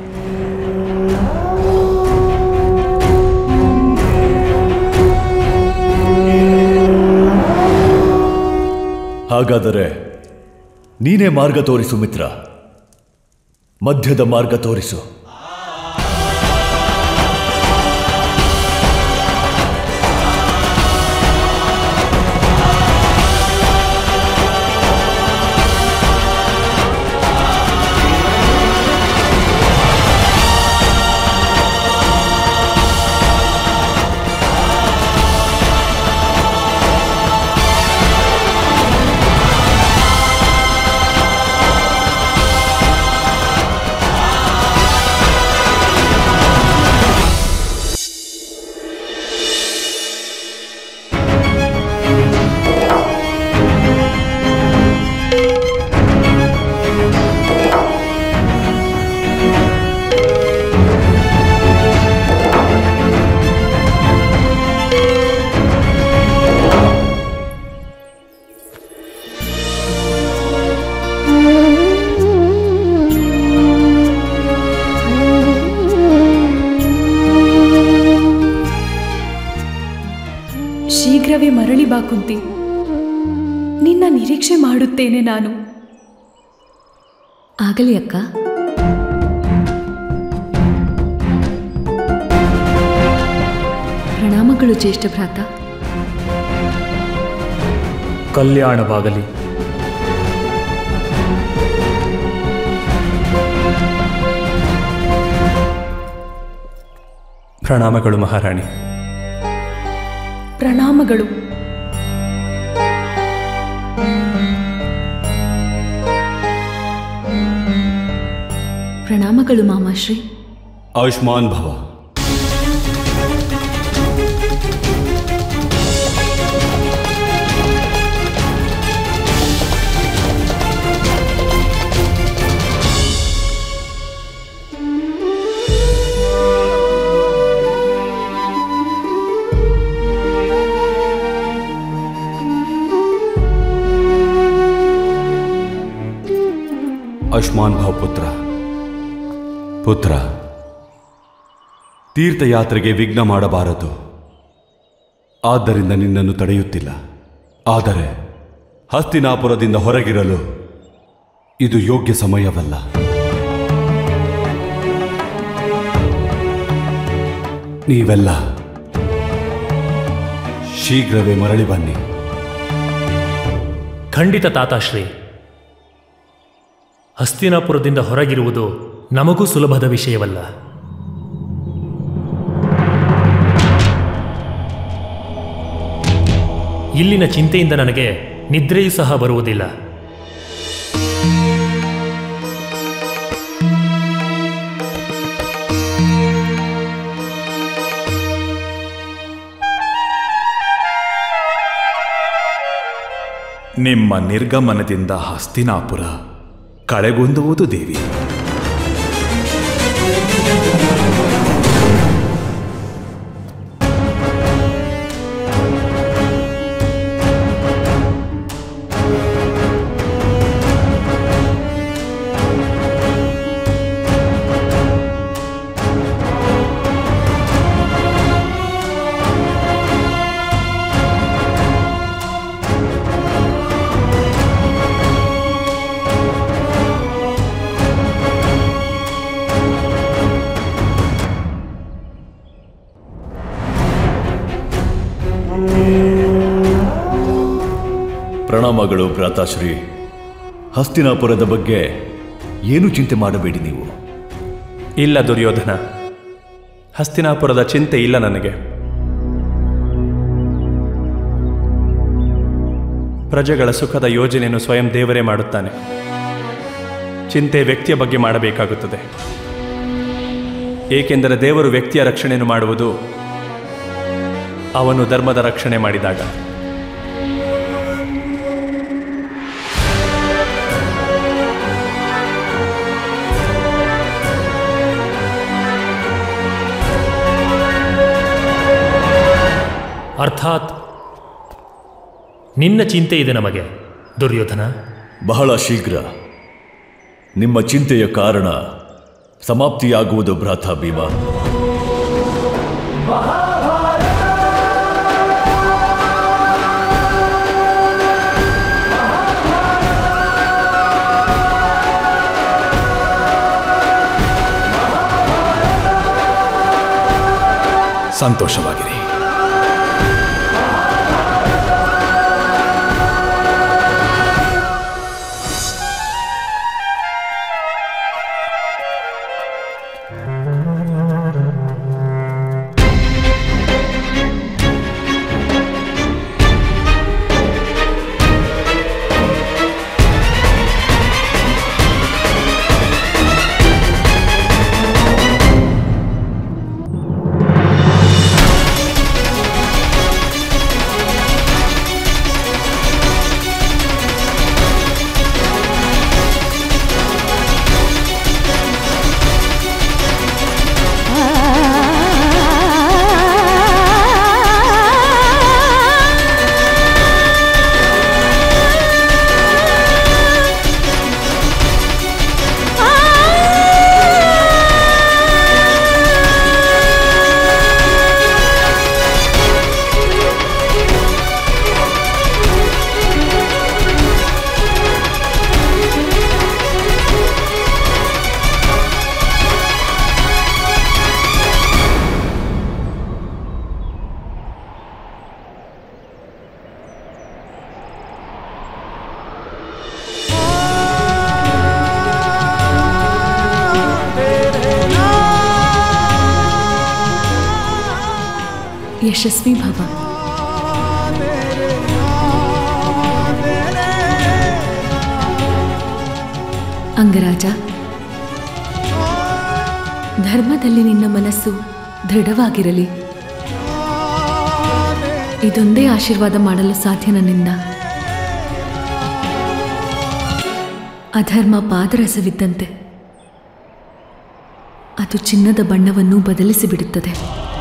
ಹಾಗಾದರೆ ನೀನೇ ಮಾರ್ಗ ತೋರಿಸು ಮಿತ್ರ, ಮಧ್ಯದ ಮಾರ್ಗ ತೋರಿಸು. ಶೀಘ್ರವೇ ಮರಳಿ ಬಾ ಕುಂತಿ, ನಿನ್ನ ನಿರೀಕ್ಷೆ ಮಾಡುತ್ತೇನೆ ನಾನು. ಆಗಲಿ ಅಕ್ಕ. ಪ್ರಣಾಮಗಳು ಜ್ಯೇಷ್ಠ ಭ್ರಾತ. ಕಲ್ಯಾಣವಾಗಲಿ. ಪ್ರಣಾಮಗಳು ಮಹಾರಾಣಿ. ಪ್ರಣಾಮಗಳು. ಪ್ರಣಾಮಗಳು ಮಾಮಾಶ್ರೀ. ಆಯುಷ್ಮಾನ್ ಭವ. ಆಯುಷ್ಮಾನ್ ಭವ ಪುತ್ರ. ಪುತ್ರ, ತೀರ್ಥಯಾತ್ರೆಗೆ ವಿಘ್ನ ಮಾಡಬಾರದು. ಆದ್ದರಿಂದ ನಿನ್ನನ್ನು ತಡೆಯುತ್ತಿಲ್ಲ. ಆದರೆ ಹಸ್ತಿನಾಪುರದಿಂದ ಹೊರಗಿರಲು ಇದು ಯೋಗ್ಯ ಸಮಯವಲ್ಲ. ನೀವೆಲ್ಲ ಶೀಘ್ರವೇ ಮರಳಿ ಬನ್ನಿ. ಖಂಡಿತ ತಾತಾಶ್ರೀ. ಹಸ್ತಿನಾಪುರದಿಂದ ಹೊರಗಿರುವುದು ನಮಗೂ ಸುಲಭದ ವಿಷಯವಲ್ಲ. ಇಲ್ಲಿನ ಚಿಂತೆಯಿಂದ ನನಗೆ ನಿದ್ರೆಯೂ ಸಹ ಬರುವುದಿಲ್ಲ. ನಿಮ್ಮ ನಿರ್ಗಮನದಿಂದ ಹಸ್ತಿನಾಪುರ ಕಳೆಗುಂದುವುದು ದೇವಿ. ಪ್ರಣಾಮಗಳು ಭ್ರಾತಾಶ್ರೀ. ಹಸ್ತಿನಾಪುರದ ಬಗ್ಗೆ ಏನು ಚಿಂತೆ ಮಾಡಬೇಡಿ ನೀವು. ಇಲ್ಲ ದುರ್ಯೋಧನ, ಹಸ್ತಿನಾಪುರದ ಚಿಂತೆ ಇಲ್ಲ ನನಗೆ. ಪ್ರಜೆಗಳ ಸುಖದ ಯೋಜನೆಯನ್ನು ಸ್ವಯಂ ದೇವರೇ ಮಾಡುತ್ತಾನೆ. ಚಿಂತೆ ವ್ಯಕ್ತಿಯ ಬಗ್ಗೆ ಮಾಡಬೇಕಾಗುತ್ತದೆ. ಏಕೆಂದರೆ ದೇವರು ವ್ಯಕ್ತಿಯ ರಕ್ಷಣೆಯನ್ನು ಮಾಡುವುದು ಅವನು ಧರ್ಮದ ರಕ್ಷಣೆ ಮಾಡಿದಾಗ. ಅರ್ಥಾತ್ ನಿನ್ನ ಚಿಂತೆ ಇದೆ ನಮಗೆ ದುರ್ಯೋಧನ. ಬಹಳ ಶೀಘ್ರ ನಿಮ್ಮ ಚಿಂತೆಯ ಕಾರಣ ಸಮಾಪ್ತಿಯಾಗುವುದು ಭ್ರಾತ ಭೀಮ. ಸಂತೋಷವಾಗಿರಿ. ಯಶಸ್ವಿ ಭವ. ಅಂಗರಾಜ, ಧರ್ಮದಲ್ಲಿ ನಿನ್ನ ಮನಸ್ಸು ದೃಢವಾಗಿರಲಿ. ಇದೊಂದೇ ಆಶೀರ್ವಾದ ಮಾಡಲು ಸಾಧ್ಯ ನನ್ನಿಂದ. ಅಧರ್ಮ ಪಾದರಸವಿದ್ದಂತೆ ಅದು ಚಿನ್ನದ ಬಣ್ಣವನ್ನು ಬದಲಿಸಿಬಿಡುತ್ತದೆ.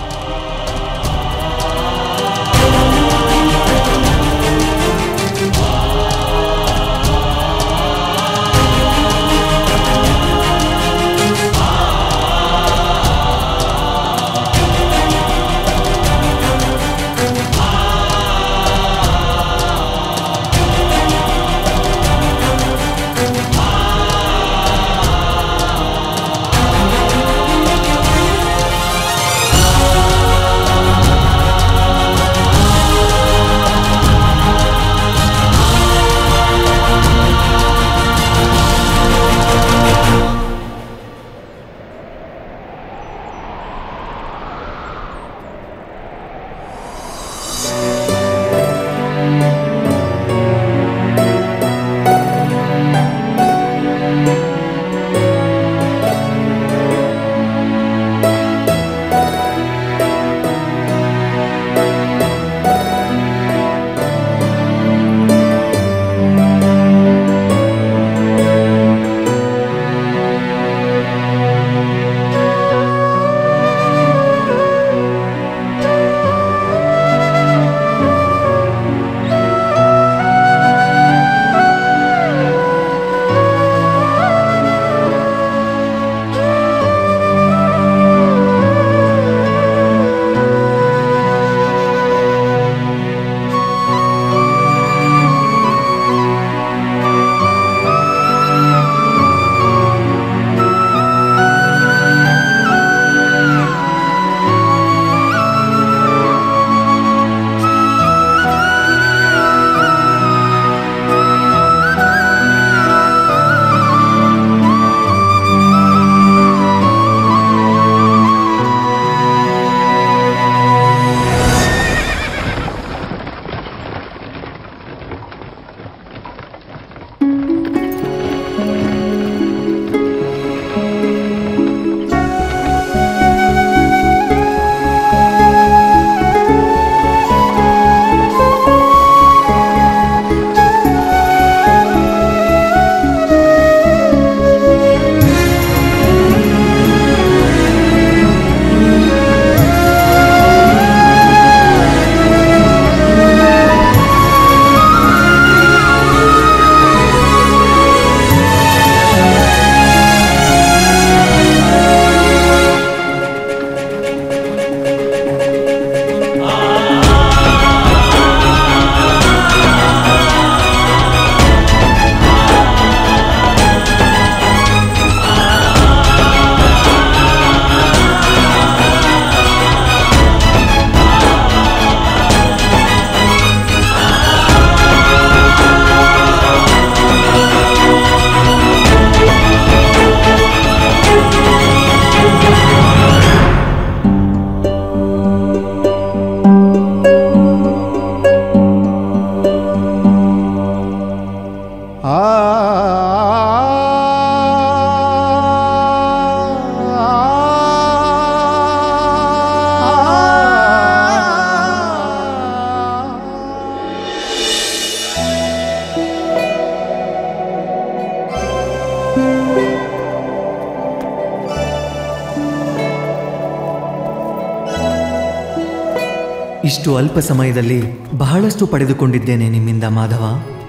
ಇಷ್ಟು ಅಲ್ಪ ಸಮಯದಲ್ಲಿ ಬಹಳಷ್ಟು ಪಡೆದುಕೊಂಡಿದ್ದೇನೆ ನಿಮ್ಮಿಂದ ಮಾಧವ.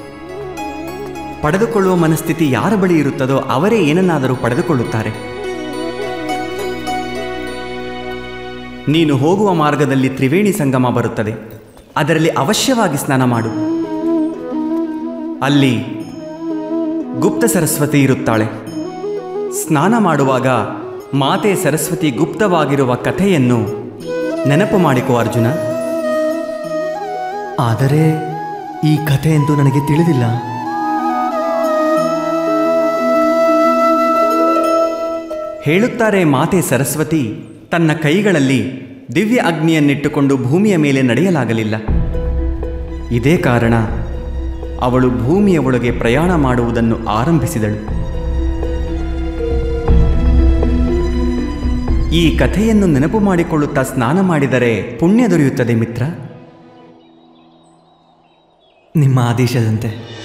ಪಡೆದುಕೊಳ್ಳುವ ಮನಸ್ಥಿತಿ ಯಾರ ಬಳಿ ಇರುತ್ತದೋ ಅವರೇ ಏನನ್ನಾದರೂ ಪಡೆದುಕೊಳ್ಳುತ್ತಾರೆ. ನೀನು ಹೋಗುವ ಮಾರ್ಗದಲ್ಲಿ ತ್ರಿವೇಣಿ ಸಂಗಮ ಬರುತ್ತದೆ. ಅದರಲ್ಲಿ ಅವಶ್ಯವಾಗಿ ಸ್ನಾನ ಮಾಡು. ಅಲ್ಲಿ ಗುಪ್ತ ಸರಸ್ವತಿ ಇರುತ್ತಾಳೆ. ಸ್ನಾನ ಮಾಡುವಾಗ ಮಾತೆ ಸರಸ್ವತಿ ಗುಪ್ತವಾಗಿರುವ ಕಥೆಯನ್ನು ನೆನಪು ಮಾಡಿಕೋ ಅರ್ಜುನ. ಆದರೆ ಈ ಕಥೆಯಂತೂ ನನಗೆ ತಿಳಿದಿಲ್ಲ. ಹೇಳುತ್ತಾರೆ ಮಾತೆ ಸರಸ್ವತಿ ತನ್ನ ಕೈಗಳಲ್ಲಿ ದಿವ್ಯ ಅಗ್ನಿಯನ್ನಿಟ್ಟುಕೊಂಡು ಭೂಮಿಯ ಮೇಲೆ ನಡೆಯಲಾಗಲಿಲ್ಲ. ಇದೇ ಕಾರಣ ಅವಳು ಭೂಮಿಯ ಒಳಗೆ ಪ್ರಯಾಣ ಮಾಡುವುದನ್ನು ಆರಂಭಿಸಿದಳು. ಈ ಕಥೆಯನ್ನು ನೆನಪು ಮಾಡಿಕೊಳ್ಳುತ್ತಾ ಸ್ನಾನ ಮಾಡಿದರೆ ಪುಣ್ಯ ದೊರೆಯುತ್ತದೆ ಮಿತ್ರ. ನಿಮ್ಮ ಆದೇಶದಂತೆ.